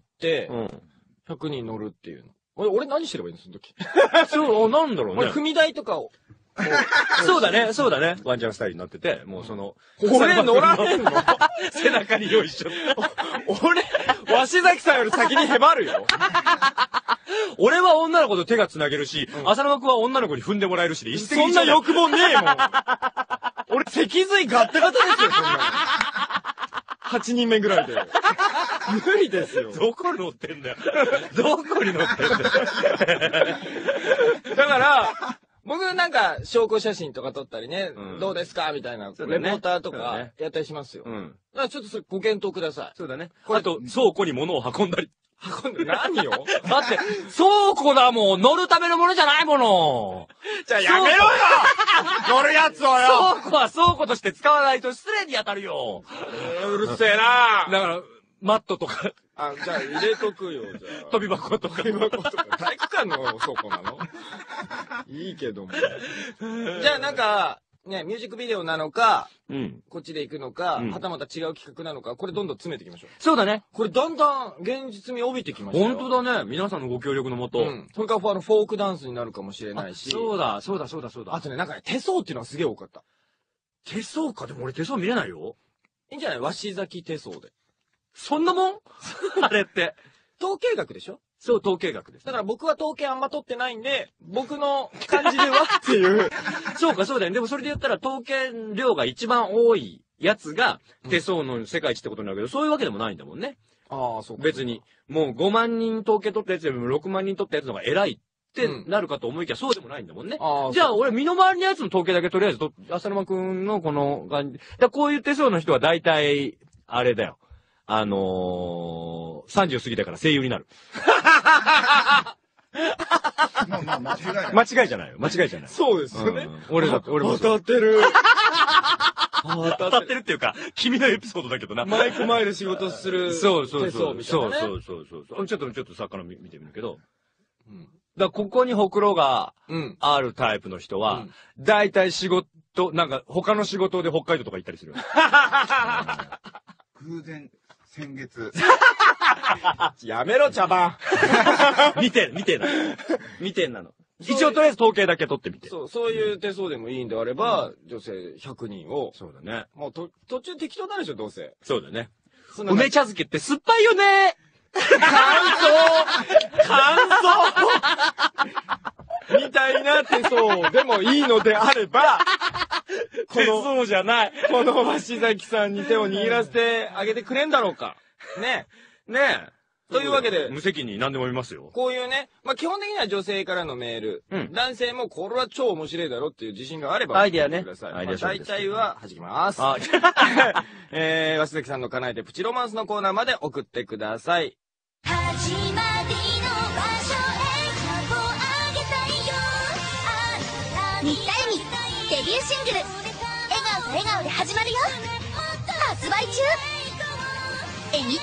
うん、ひゃくにん乗るっていうの。俺、俺何してればいいのその時。 そう、なんだろうね。 俺、踏み台とかを。 そうだね、そうだね。ワンちゃんスタイルになってて、もうその、 俺乗られんの背中に用意しちゃった。 俺、鷲崎さんより先にへばるよ。 俺は女の子と手が繋げるし、うん、浅沼くんは女の子に踏んでもらえるしで、一石そんな欲望ねえもん。俺、脊髄ガッタガタですよ、そんなの。はちにんめぐらいで。無理ですよ。 どこに乗ってんだよ。どこに乗ってんだよ。 だから、僕なんか証拠写真とか撮ったりね、うん、どうですかみたいな、ね、レポーターとかやったりしますよ。うん。だからちょっとそれご検討ください。 そうだね。あと、倉庫に物を運んだり。 運んで何をだって、倉庫だもん乗るためのものじゃないものじゃあやめろよ乗るやつをよ倉庫は倉庫として使わないと失礼に当たるよ。 えー、うるせえなだから、マットとか。 あ、じゃあ入れとくよ、じゃあ。 飛び箱とか。 飛び箱とか。体育館の倉庫なのいいけども。じゃあなんか、ね、ミュージックビデオなのか、うん、こっちで行くのか、うん、はたまた違う企画なのか、これどんどん詰めていきましょう。 そうだね。 これだんだん現実味帯びてきましたよ。 本当だね。皆さんのご協力のもと。うん。 それからあのフォークダンスになるかもしれないし。 そうだ、そうだ、そうだ、そうだ。 あとね、なんかね、手相っていうのはすげえ多かった。 手相か。でも俺手相見れないよ。 いいんじゃない鷲崎手相で。 そんなもんあれって。 統計学でしょ？ そう、統計学です。 だから僕は統計あんま取ってないんで、僕の感じではっていう。 そうか、そうだよね。でもそれで言ったら統計量が一番多いやつが手相の世界一ってことになるけど、そういうわけでもないんだもんね。 ああ、そうか。 別に。もうごまん人統計取ったやつよりもろくまん人取ったやつの方が偉いってなるかと思いきや、そうでもないんだもんね。あじゃあ俺身の回りのやつの統計だけとりあえずと、浅沼くんのこの感じ。だこういう手相の人は大体、あれだよ。あのー、さんじゅう過ぎたから声優になる。 まあまあ間違いない。 間違いじゃないよ。間違いじゃない。 そうですよね。 うん、俺だって、俺も。 当たってる。 当たってるっていうか、君のエピソードだけどな。 マイク前で仕事する。 そうそうそう。そうそうそうそう。ちょっと、ちょっと魚見てみるけど。うん。だからここにほくろがあるタイプの人は、だいたい仕事、なんか他の仕事で北海道とか行ったりする。 偶然。先月。 やめろ、茶番。 見て、見てな。見てんなの。一応とりあえず統計だけ取ってみて。 そう、そういう手相でもいいんであれば、うん、女性ひゃくにんを。 そうだね。 もうと、途中適当なんでしょ、どうせ。 そうだね。梅茶漬けって酸っぱいよね感想感想みたいな手相でもいいのであれば、 手相じゃない。 この鷲崎さんに手を握らせてあげてくれんだろうか。ねえ。ねえ。というわけで。 無責任何でも見ますよ。 こういうね、まあ、基本的には女性からのメール。うん。男性もこれは超面白いだろっていう自信があれば。 アイディアね。 アイディア、大体は弾きます。はい。えー、鷲崎さんの叶えてプチロマンスのコーナーまで送ってください。始まりの場所へ箱をあげたいよ。新田恵美デビューシングル「笑顔と笑顔で始まるよ」発売中。えみつん。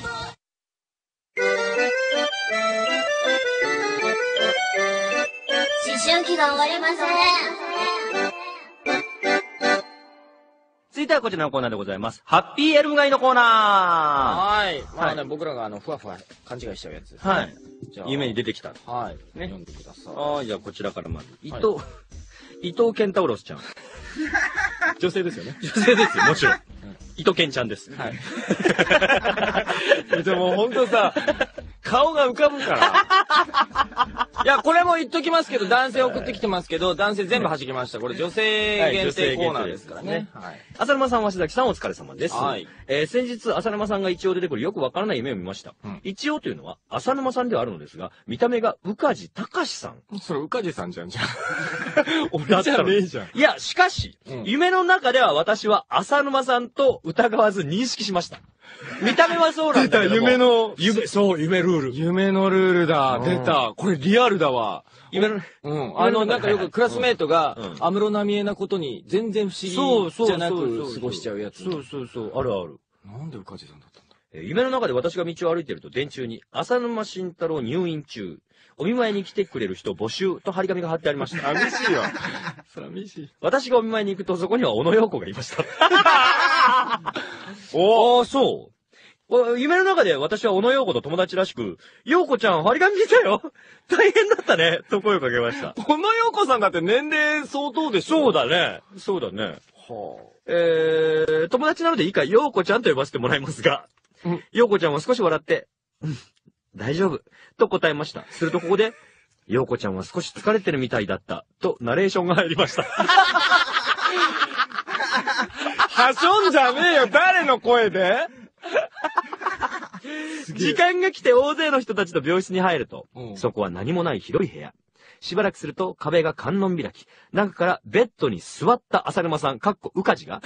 思春期が終わりません。 続いてはこちらのコーナーでございます。ハッピーエルム街のコーナー。 はい。まあね、はい、僕らがあの、ふわふわ勘違いしちゃうやつですね。 はい。じゃあ夢に出てきた。 はい。ね。読んでください。 ああ、じゃあこちらからまず。伊藤、はい、伊藤ケンタウロスちゃん。 女性ですよね。 女性ですよ、もちろん。伊藤健ちゃんです。 はい。でもほんとさ、顔が浮かぶから。いや、これも言っときますけど、男性送ってきてますけど、男性全部弾きました。これ女性限定コーナーですからね。はい。 浅沼さん、鷲崎さんお疲れ様です。はい。えー、先日、浅沼さんが一応出てくるよくわからない夢を見ました。うん、一応というのは、浅沼さんではあるのですが、見た目が宇梶隆さん。 それ宇梶さんじゃんじゃん。俺じゃねえじゃん。 いや、しかし、うん、夢の中では私は浅沼さんと疑わず認識しました。見た目はそうなんだけども。 夢の、 夢、そう、夢ルール。 夢のルールだ。出た。これリアルだわ。 夢の、 うん。あの、なんかよくクラスメートが、安室奈美恵なことに全然不思議じゃなく過ごしちゃうやつ。 そうそうそう。あるある。 なんで宇梶さんだったんだ。 夢の中で私が道を歩いていると電柱に、浅沼慎太郎入院中。 お見舞いに来てくれる人募集と張り紙が貼ってありました。 寂しいよ。寂しい。 私がお見舞いに行くとそこには小野陽子がいました。おー、そう。夢の中で私は小野陽子と友達らしく、陽子ちゃん張り紙来たよ。大変だったね。と声をかけました。 小野陽子さんだって年齢相当でしょ。 そうだね。そうだね。はあ、えー、友達なのでいいか、陽子ちゃんと呼ばせてもらいますが、陽子ちゃんは少し笑って、うん、大丈夫。と答えました。するとここで、陽子ちゃんは少し疲れてるみたいだった。とナレーションが入りました。 はしょんじゃねえよ。誰の声で時間が来て大勢の人たちと病室に入ると、うん、そこは何もない広い部屋。しばらくすると壁が観音開き。中からベッドに座った浅沼さん、かっこうかじが、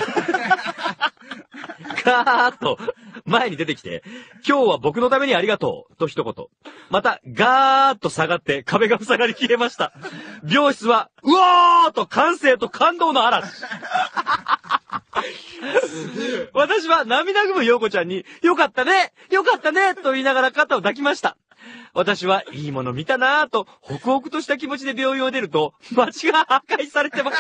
ガーッと前に出てきて、今日は僕のためにありがとうと一言。また、ガーッと下がって壁が塞がり消えました。病室は、うわーと歓声と感動の嵐。私は涙ぐむ陽子ちゃんに、よかったねよかったねと言いながら肩を抱きました。私はいいもの見たなぁと、ホクホクとした気持ちで病院を出ると、街が破壊されてました。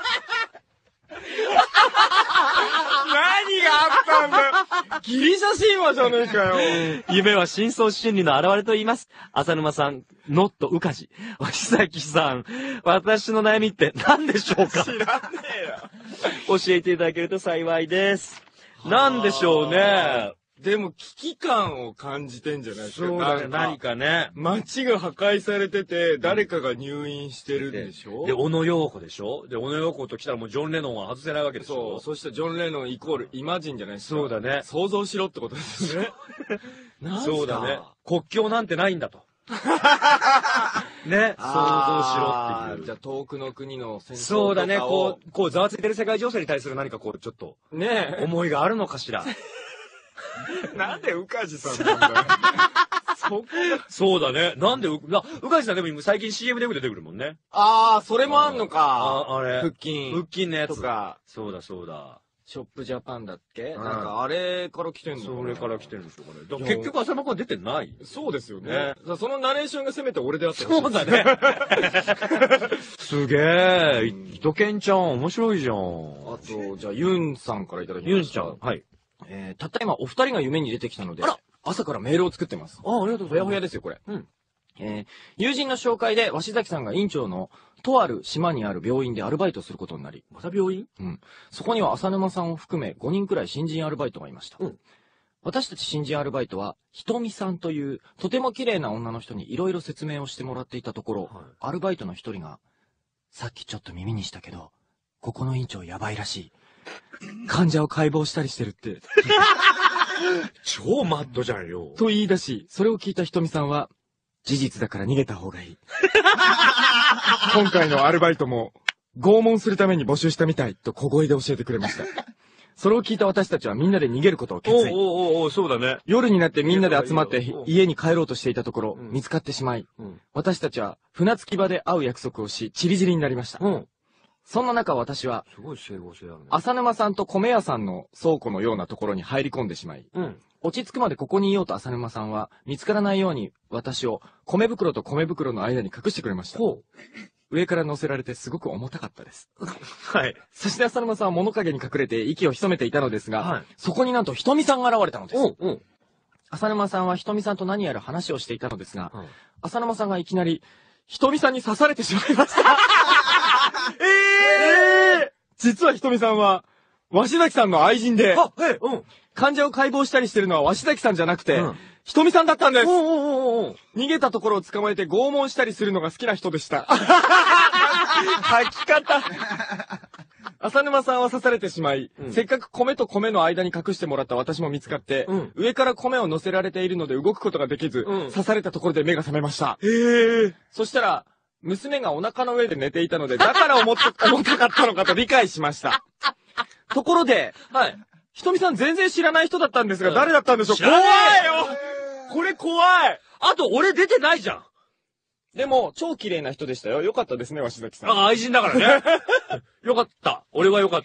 何があったんだよ。ギリシャ神話じゃねえかよ。 夢は深層心理の表れと言います。浅沼さん、ノットウカジ。脇崎さん、私の悩みって何でしょうか？ 知らねえよ。教えていただけると幸いです。何でしょうね。 でも危機感を感じてんじゃないですか。 そうだね、何かね。 街が破壊されてて、誰かが入院してるんでしょ。 で、小野陽子でしょ。で、小野陽子と来たらもうジョン・レノンは外せないわけでしょ。 そう、そしてジョン・レノンイコールイマジンじゃないですか。 そうだね。 想像しろってことですね。 そうだね。国境なんてないんだと。ね、想像しろっていう。 じゃあ遠くの国の戦争とかを。 そうだね、こう、こうざわついてる世界情勢に対する何かこう、ちょっと、 ねえ。 思いがあるのかしら。 なんで宇梶さんなんだよ。 そ, そうだね。なんでう、な、宇梶さんでも最近 シーエム でよく出てくるもんね。 ああ、それもあんのか。 あ、あれ。 腹筋。 腹筋のやつ。 とか。 そうだそうだ。 ショップジャパンだっけ、うん、なんかあれから来てんのかな。 それから来てるんですよ、これ。結局浅間くんは出てない。 そうですよね。ね、そのナレーションがせめて俺であってほしい。 そうだね。すげえ。伊藤健ちゃん、面白いじゃん。あと、じゃあ、ユンさんからいただきました。 ユンちゃん。はい。 えー、たった今お二人が夢に出てきたので、あら朝からメールを作ってます。 ああ、ありがとうございます。ほやほやですよ、これ。 うん。 えー、友人の紹介で、鷲崎さんが院長の、とある島にある病院でアルバイトすることになり。 また病院？ うん。そこには浅沼さんを含めごにんくらい新人アルバイトがいました。うん。私たち新人アルバイトは、ひとみさんという、とても綺麗な女の人にいろいろ説明をしてもらっていたところ、はい、アルバイトの一人が、さっきちょっと耳にしたけど、ここの院長やばいらしい。患者を解剖したりしてるって。 超マッドじゃんよ。 と言い出し、それを聞いたひとみさんは、事実だから逃げた方がいい。今回のアルバイトも、拷問するために募集したみたいと小声で教えてくれました。それを聞いた私たちはみんなで逃げることを決意。 おうおうおう、そうだね。 夜になってみんなで集まって家に帰ろうとしていたところ、見つかってしまい、うん、私たちは船着き場で会う約束をし、チリチリになりました。うん、そんな中私は、 すごい整合性あるね。 浅沼さんと米屋さんの倉庫のようなところに入り込んでしまい、うん、落ち着くまでここにいようと浅沼さんは、見つからないように私を米袋と米袋の間に隠してくれました。ほう。上から乗せられてすごく重たかったです。 はい。 そして浅沼さんは物陰に隠れて息を潜めていたのですが、はい、そこになんとひとみさんが現れたのです。うんうん、浅沼さんはひとみさんと何やら話をしていたのですが、うん、浅沼さんがいきなり、ひとみさんに刺されてしまいました。えー、えー、実はひとみさんは、鷲崎さんの愛人で、 あ、え、うん。 患者を解剖したりしてるのは鷲崎さんじゃなくて、うん、ひとみさんだったんです。 おうおうおうおう、 逃げたところを捕まえて拷問したりするのが好きな人でした。吐き方。浅沼さんは刺されてしまい、うん、せっかく米と米の間に隠してもらった私も見つかって、うん、上から米を乗せられているので動くことができず、うん、刺されたところで目が覚めました。 へー。 そしたら、娘がお腹の上で寝ていたので、だから重た重たかったのかと理解しました。ところで、はい。ひとみさん全然知らない人だったんですが、誰だったんでしょう？ 怖いよ！ これ怖い！ あと、俺出てないじゃん。 でも、超綺麗な人でしたよ。よかったですね、鷲崎さん。 あ、愛人だからね。よかった。俺はよかった。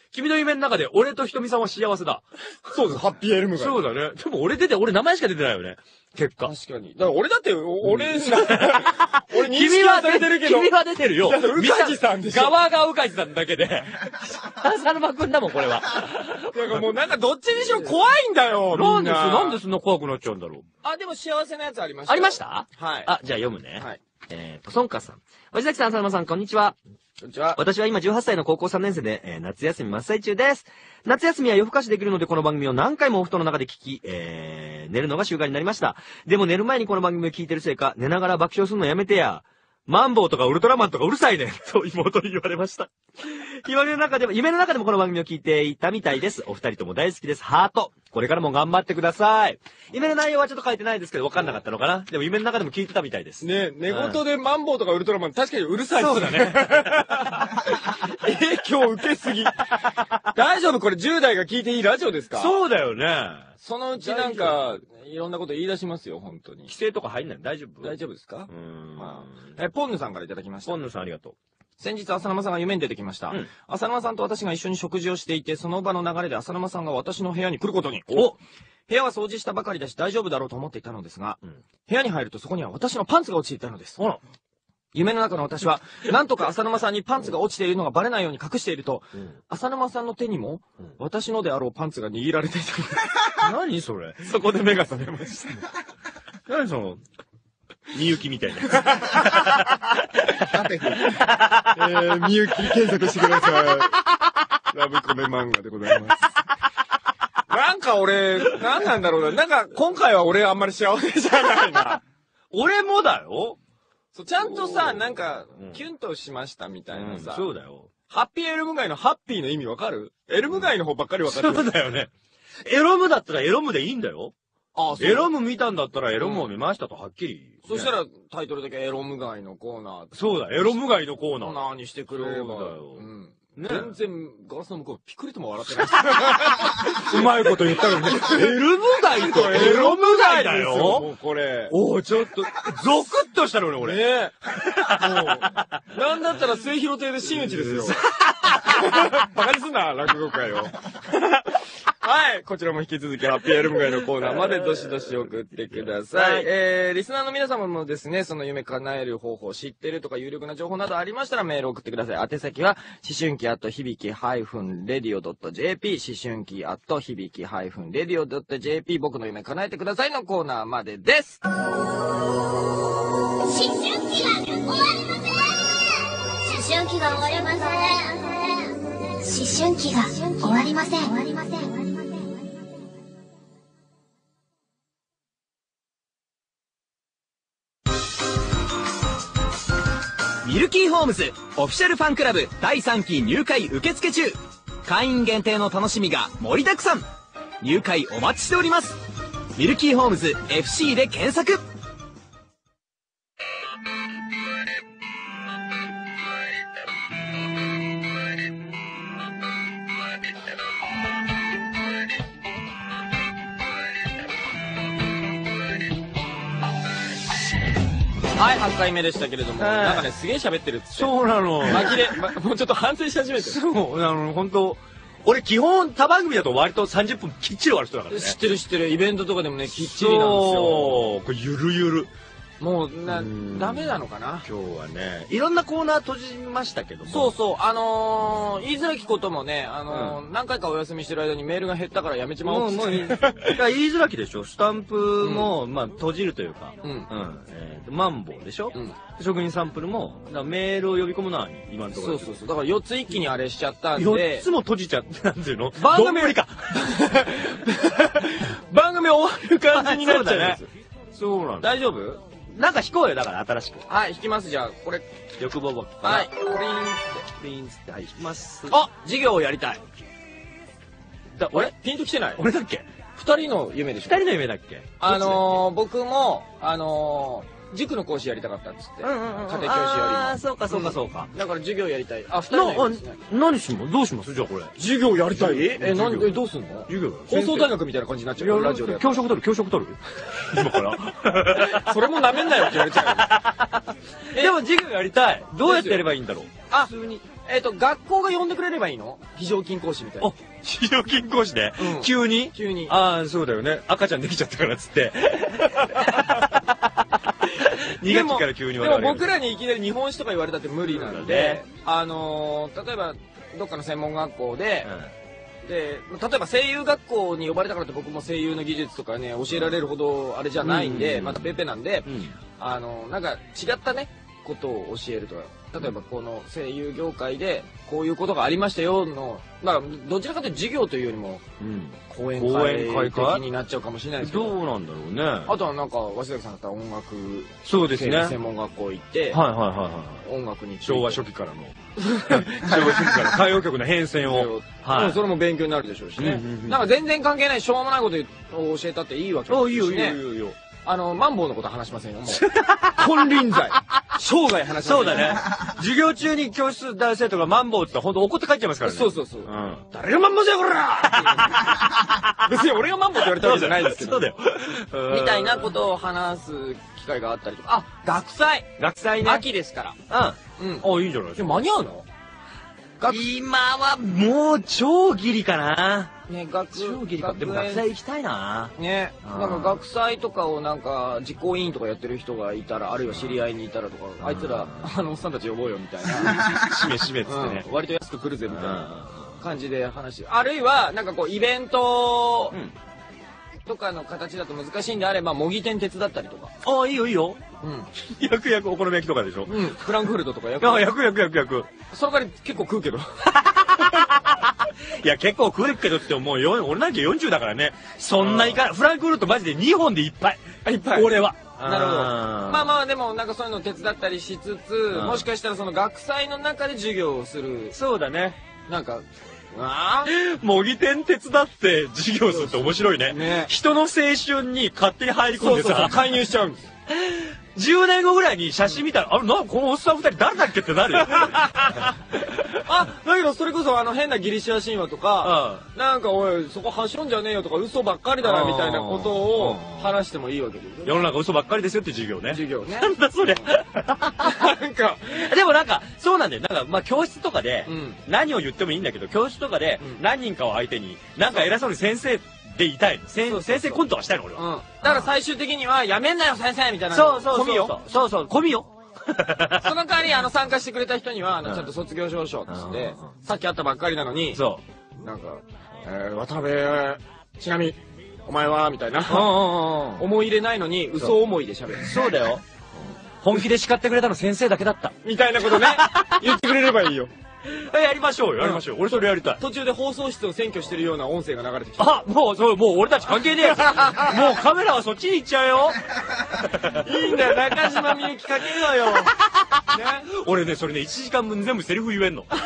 君の夢の中で俺とひとみさんは幸せだ。 そうです、ハッピーエルム街。 そうだね。でも俺出て、俺名前しか出てないよね。結果。 確かに。だから俺だって、俺、俺認識はされてるけど。 君は出てるよ。 宇梶さんでしょ。 側が宇梶さんだけで。浅沼くんだもん、これは。 なんかもうなんかどっちにしろ怖いんだよ。 なんでなんでそんな怖くなっちゃうんだろう。 あ、でも幸せなやつありました。 ありました？ はい。 あ、じゃあ読むね。 はい。 えー、ポソンカさん。藤崎さん、浅沼さん、こんにちは。 こんにちは。 私は今じゅうはっさいの高校さんねん生で、えー、夏休み真っ最中です。夏休みは夜更かしできるのでこの番組を何回もお布団の中で聞き、えー、寝るのが習慣になりました。でも寝る前にこの番組を聞いてるせいか、寝ながら爆笑するのやめてや。マンボウとかウルトラマンとかうるさいね。と妹に言われました。夢の中でも、夢の中でもこの番組を聞いていたみたいです。お二人とも大好きです。ハート。これからも頑張ってください。夢の内容はちょっと書いてないですけど、分かんなかったのかな。でも夢の中でも聞いてたみたいです。 ね、寝言でマンボウとかウルトラマン、確かにうるさいです。 そうだね。 影響受けすぎ。大丈夫？これじゅう代が聞いていいラジオですか？ そうだよね。 そのうちなんか、いろんなこと言い出しますよ、本当に。 規制とか入んないの？大丈夫？ 大丈夫ですか？ うーん。 まあ、え、ポンヌさんからいただきました。 ポンヌさんありがとう。 先日浅沼さんが夢に出てきました。うん、浅沼さんと私が一緒に食事をしていて、その場の流れで浅沼さんが私の部屋に来ることに。お部屋は掃除したばかりだし大丈夫だろうと思っていたのですが、うん、部屋に入るとそこには私のパンツが落ちていたのです。夢の中の私は、なんとか浅沼さんにパンツが落ちているのがバレないように隠していると、うん、浅沼さんの手にも、うん、私のであろうパンツが握られていた。 何それ？ そこで目が覚めました。 何その、みゆきみたいな。 えー、みゆき検索してください。ラブコメ漫画でございます。なんか俺、なんなんだろうな。なんか今回は俺あんまり幸せじゃないな。 俺もだよ。 そう、ちゃんとさ、なんか、キュンとしましたみたいなさ。 うん、そうだよ。 ハッピーエルム街のハッピーの意味わかる？エルム街の方ばっかりわかる。 そうだよね。エロムだったらエロムでいいんだよ。 ああ、そう。 エロム見たんだったらエロムを見ましたとはっきり、ねうん。そしたらタイトルだけエロム街のコーナー。 そうだ、エロム街のコーナー。 コーナーにしてくれれば。そうだよ。うんね、全然、ガラスの向こう、ピクリとも笑ってない。 うまいこと言ったのにね。エルム街とエロム街だよ。 もうこれ。 おおちょっと、ゾクッとしたのね、俺。 ねえ。もう、なんだったら末広亭で真打ちですよ。バカにすんな、落語会を。はい。こちらも引き続き、ハッピーエルム街のコーナーまでどしどし送ってください。はい、えー、リスナーの皆様もですね、その夢叶える方法知ってるとか有力な情報などありましたらメール送ってください。宛先は、思春期アット響きハイフンレディオドットジェーピー、思春期アット響きハイフンレディオドットジェーピー、僕の夢叶えてくださいのコーナーまでです。 思春期が終わりません。思春期が終わりません。思春期が終わりません。終わりません。 ミルキーホームズオフィシャルファンクラブだいさんき入会受付中。会員限定の楽しみが盛りだくさん。入会お待ちしております。ミルキーホームズ エフシー で検索。 はい、はちかいめでしたけれども、なんかね、すげえ喋ってるって。 そうなの。 紛れ、ま、もうちょっと反省し始めてる。 そう、あの、本当俺基本他番組だと割とさんじゅっぷんきっちり終わる人だからね。 知ってる知ってる。イベントとかでもね、きっちりなんですよ。 そう、これゆるゆる。 もう、な、ダメなのかな今日はね。いろんなコーナー閉じましたけども。 そうそう。あのー、言いづらきこともね、あのーうん、何回かお休みしてる間にメールが減ったからやめちまおうって。もう、もういい。いや、 言いづらきでしょ。スタンプも、うん、まあ、閉じるというか。うん。うん。えー、マンボウでしょ。うん。職人サンプルも、だメールを呼び込むのは今のところ。 そうそうそう。だからよっつ一気にあれしちゃったんで。 よっつも閉じちゃって、なんていうの番組無理か。番組終わる感じになっちゃうね。 そうなんだ。大丈夫？ なんか弾こうよ、だから新しく。 はい、弾きます。じゃあ、これ。 欲望ボックス。 はい。プリーンって。 プリーンって、はい、弾きます。 あ、授業をやりたい。だ、俺ピンと来てない？ 俺だっけ？ 二人の夢でしょ？ 二人の夢だっけ？ あのー、僕も、あのー、塾の講師やりたかったっつって。うんうんうん。家庭教師よりも。 ああ、そうかそうかそうか。 だから授業やりたい。あ、二人の夢ですね。 何しますどうしますじゃあこれ。 授業やりたい？え、なんえ、どうすんの？授業放送大学みたいな感じになっちゃうよ、ラジオで。 教職取る教職取る今から。 それも舐めんなよって言われちゃう。 でも授業やりたい。どうやってやればいいんだろうあ、普通に。えっと、学校が呼んでくれればいいの？非常勤講師みたいな。 あ、非常勤講師で急に急に。 ああ、そうだよね。赤ちゃんできちゃったからっつって。に学期から急に我々。でも僕らにいきなり日本史とか言われたって無理なので、あの、例えば、どっかの専門学校で、で、例えば声優学校に呼ばれたからって僕も声優の技術とかね、教えられるほどあれじゃないんで、またペーペーなんで、あの、なんか違ったね、ことを教えるとか、例えばこの声優業界でこういうことがありましたよの、まあどちらかというと授業というよりも講演会的になっちゃうかもしれないですけど、 どうなんだろうね。 あとはなんか鷲崎さんだったら音楽そうですね専門学校行って、 はいはいはいはい、 音楽に昭和初期からの昭和初期から歌謡曲の変遷を、 はい、それも勉強になるでしょうしね。なんか全然関係ないしょうもないことを教えたっていいわけですしね。いいよいいよいいよ。あの、マンボウのこと話しませんよ、もう。金輪際。生涯話しません。 そうだね。授業中に教室男生徒がマンボウって言ったら本当怒って帰っちゃいますからね。 そうそうそう。うん、誰がマンボウじゃこら別に俺がマンボウって言われたわけじゃないですけど。そうだよ。みたいなことを話す機会があったりとか。あ、学祭。 学祭ね。 秋ですから。 うん。うん。あ、いいんじゃないですか。 間に合うの？ 今はもう超ギリかな。 ね、学超ギリか。でも学祭行きたいな。 ね、なんか学祭とかをなんか実行委員とかやってる人がいたら、あるいは知り合いにいたらとか、あいつらあのおっさんたち呼ぼうよみたいな。 しめしめっつってね、 割と安く来るぜみたいな感じで話。あるいはなんかこうイベントとかの形だと難しいんであれば模擬店手伝ったりとか。 ああ、いいよいいよ。うん。焼く焼くお好み焼きとかでしょ。 うん。フランクフルトとか焼く。 あ、焼く焼く焼く焼く。 その代わり結構食うけど。 いや、結構食うけどってもうよ、俺なんかよんじゅうだからね。そんないか、フランクフルトマジでにほんでいっぱい。 いっぱい。 俺は。 なるほど。まあまあでもなんかそういうの手伝ったりしつつ、もしかしたらその学祭の中で授業をする。 そうだね。 なんか、ああ模擬店手伝って授業するって面白いね。ね、人の青春に勝手に入り込んでさ、そうそうそう介入しちゃうんです。 じゅうねんごぐらいに写真見たら、あれ、な、このおっさん二人誰だっけってなるよ。 あ、だけどそれこそあの変なギリシャ神話とか、なんかおい、そこ走るんじゃねえよとか嘘ばっかりだなみたいなことを話してもいいわけですよ。 世の中嘘ばっかりですよって授業ね。 授業ね。 なんだそれ。なんか、でもなんか、そうなんだよ。なんか、まあ教室とかで、何を言ってもいいんだけど、教室とかで何人かを相手に、なんか偉そうに先生、でいたいの。先生コントはしたいの俺は。 うん。だから最終的にはやめんなよ先生みたいな。 そうそうそう。 込みよ。 そうそう、込みよ。 その代わりあの参加してくれた人にはあのちゃんと卒業証書っつってさっき会ったばっかりなのに、そうなんかえ渡辺ちなみお前はみたいな思い入れないのに嘘思いで喋る。 そうだよ。本気で叱ってくれたの先生だけだったみたいなことね言ってくれればいいよ。 やりましょうよ、やりましょう。俺それやりたい。 途中で放送室を占拠してるような音声が流れてきた。 あ、もう、そう、もう俺たち関係ねえよ。もうカメラはそっちに行っちゃうよ。 いいんだよ、中島みゆきかけるわよ。ね、 俺ね、それね、いちじかんぶん全部セリフ言えんの。好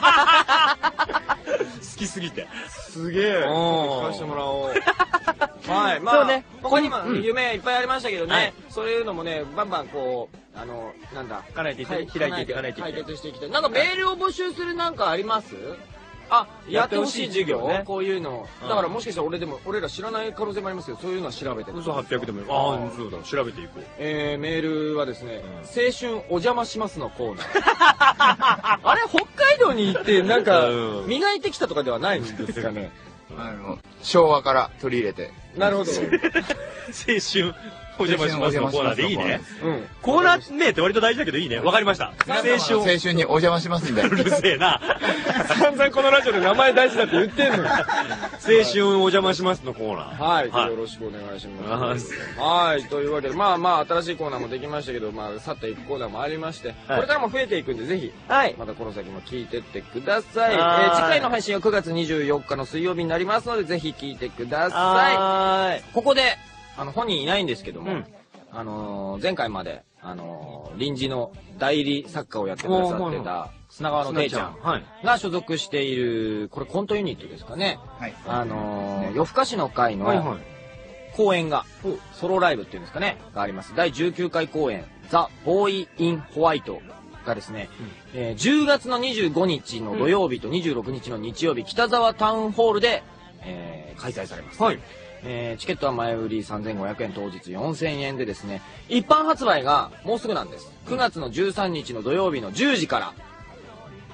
きすぎて。 すげえ。聞かせてもらおう。はい、まあ、そうね、他にも夢いっぱいありましたけどね、そういうのもね、バンバンこう、あの、なんだ、 開いていって、開いていって、開いていって。 解決していきたい。なんかメールを募集するなんかあります？あ、やってほしい授業ね。こういうの。だからもしかしたら俺でも、俺ら知らない可能性もありますけど、そういうのは調べて。 嘘はっぴゃくでもいい。ああ、そうだ、調べていこう。 えー、メールはですね、青春お邪魔しますのコーナー。あれ、北海道に行って、なんか、磨いてきたとかではないんですかね。 あの、昭和から取り入れて。 なるほど。 青春。お邪魔しますのコーナーでいいね。うん。コーナー名って割と大事だけどいいね。わかりました。 青春。青春にお邪魔しますんで。 うるせえな。 散々このラジオで名前大事だって言ってんのよ。青春お邪魔しますのコーナー。はい。よろしくお願いします。はい。というわけで、まあまあ新しいコーナーもできましたけど、まあ去っていくコーナーもありまして、これからも増えていくんで、ぜひ、はい。またこの先も聞いてってください。えー、次回の配信はくがつにじゅうよっかの水曜日になりますので、ぜひ聞いてください。ここで、あの、本人いないんですけども、あのー、前回まで、あのー、臨時の代理作家をやってくださってた砂川のていちゃんが所属している、これコントユニットですかね。はい。あのー、夜更かしの会の公演が、ソロライブっていうんですかね、があります。だいじゅうきゅうかい公演、ザ・ボーイ・イン・ホワイトがですね、うんえー、じゅうがつのにじゅうごにちの土曜日とにじゅうろくにちの日曜日、北沢タウンホールで、えー、開催されます。はい。えー、チケットは前売りさんぜんごひゃくえん、当日よんせんえんでですね、一般発売がもうすぐなんです。くがつのじゅうさんにちの土曜日のじゅうじから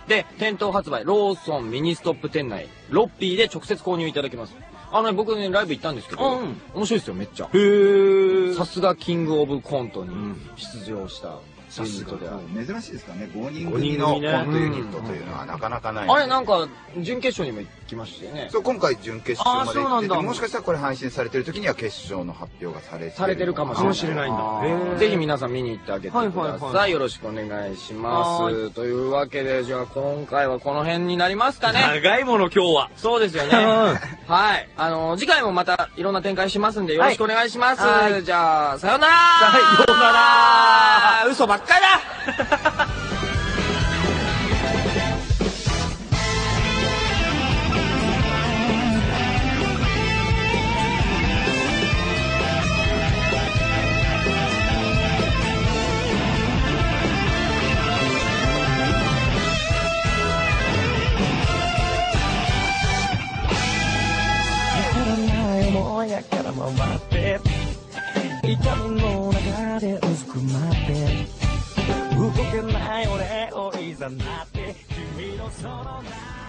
で、店頭発売、ローソンミニストップ店内、ロッピーで直接購入いただけます。あのね、僕ね、ライブ行ったんですけど、うん、面白いですよ、めっちゃ。へー。さすがキングオブコントに出場した。 さすが珍しいですかね。ごにん組のコントユニットというのはなかなかない。 あれなんか準決勝にも行きましたよね。 そう、今回準決勝まで行ってて、もしかしたらこれ配信されてる時には決勝の発表がされてるされてるかもしれないんだ。ぜひ皆さん見に行ってあげてください。よろしくお願いします。というわけで、じゃあ今回はこの辺になりますかね。 長いもの今日は。 そうですよね。はい。あの、次回もまたいろんな展開しますんでよろしくお願いします。じゃあ、さようなら。 さようなら。 嘘ばっかりだ。 やから回って痛みの中でうずくまって動けない俺をいざなって君のその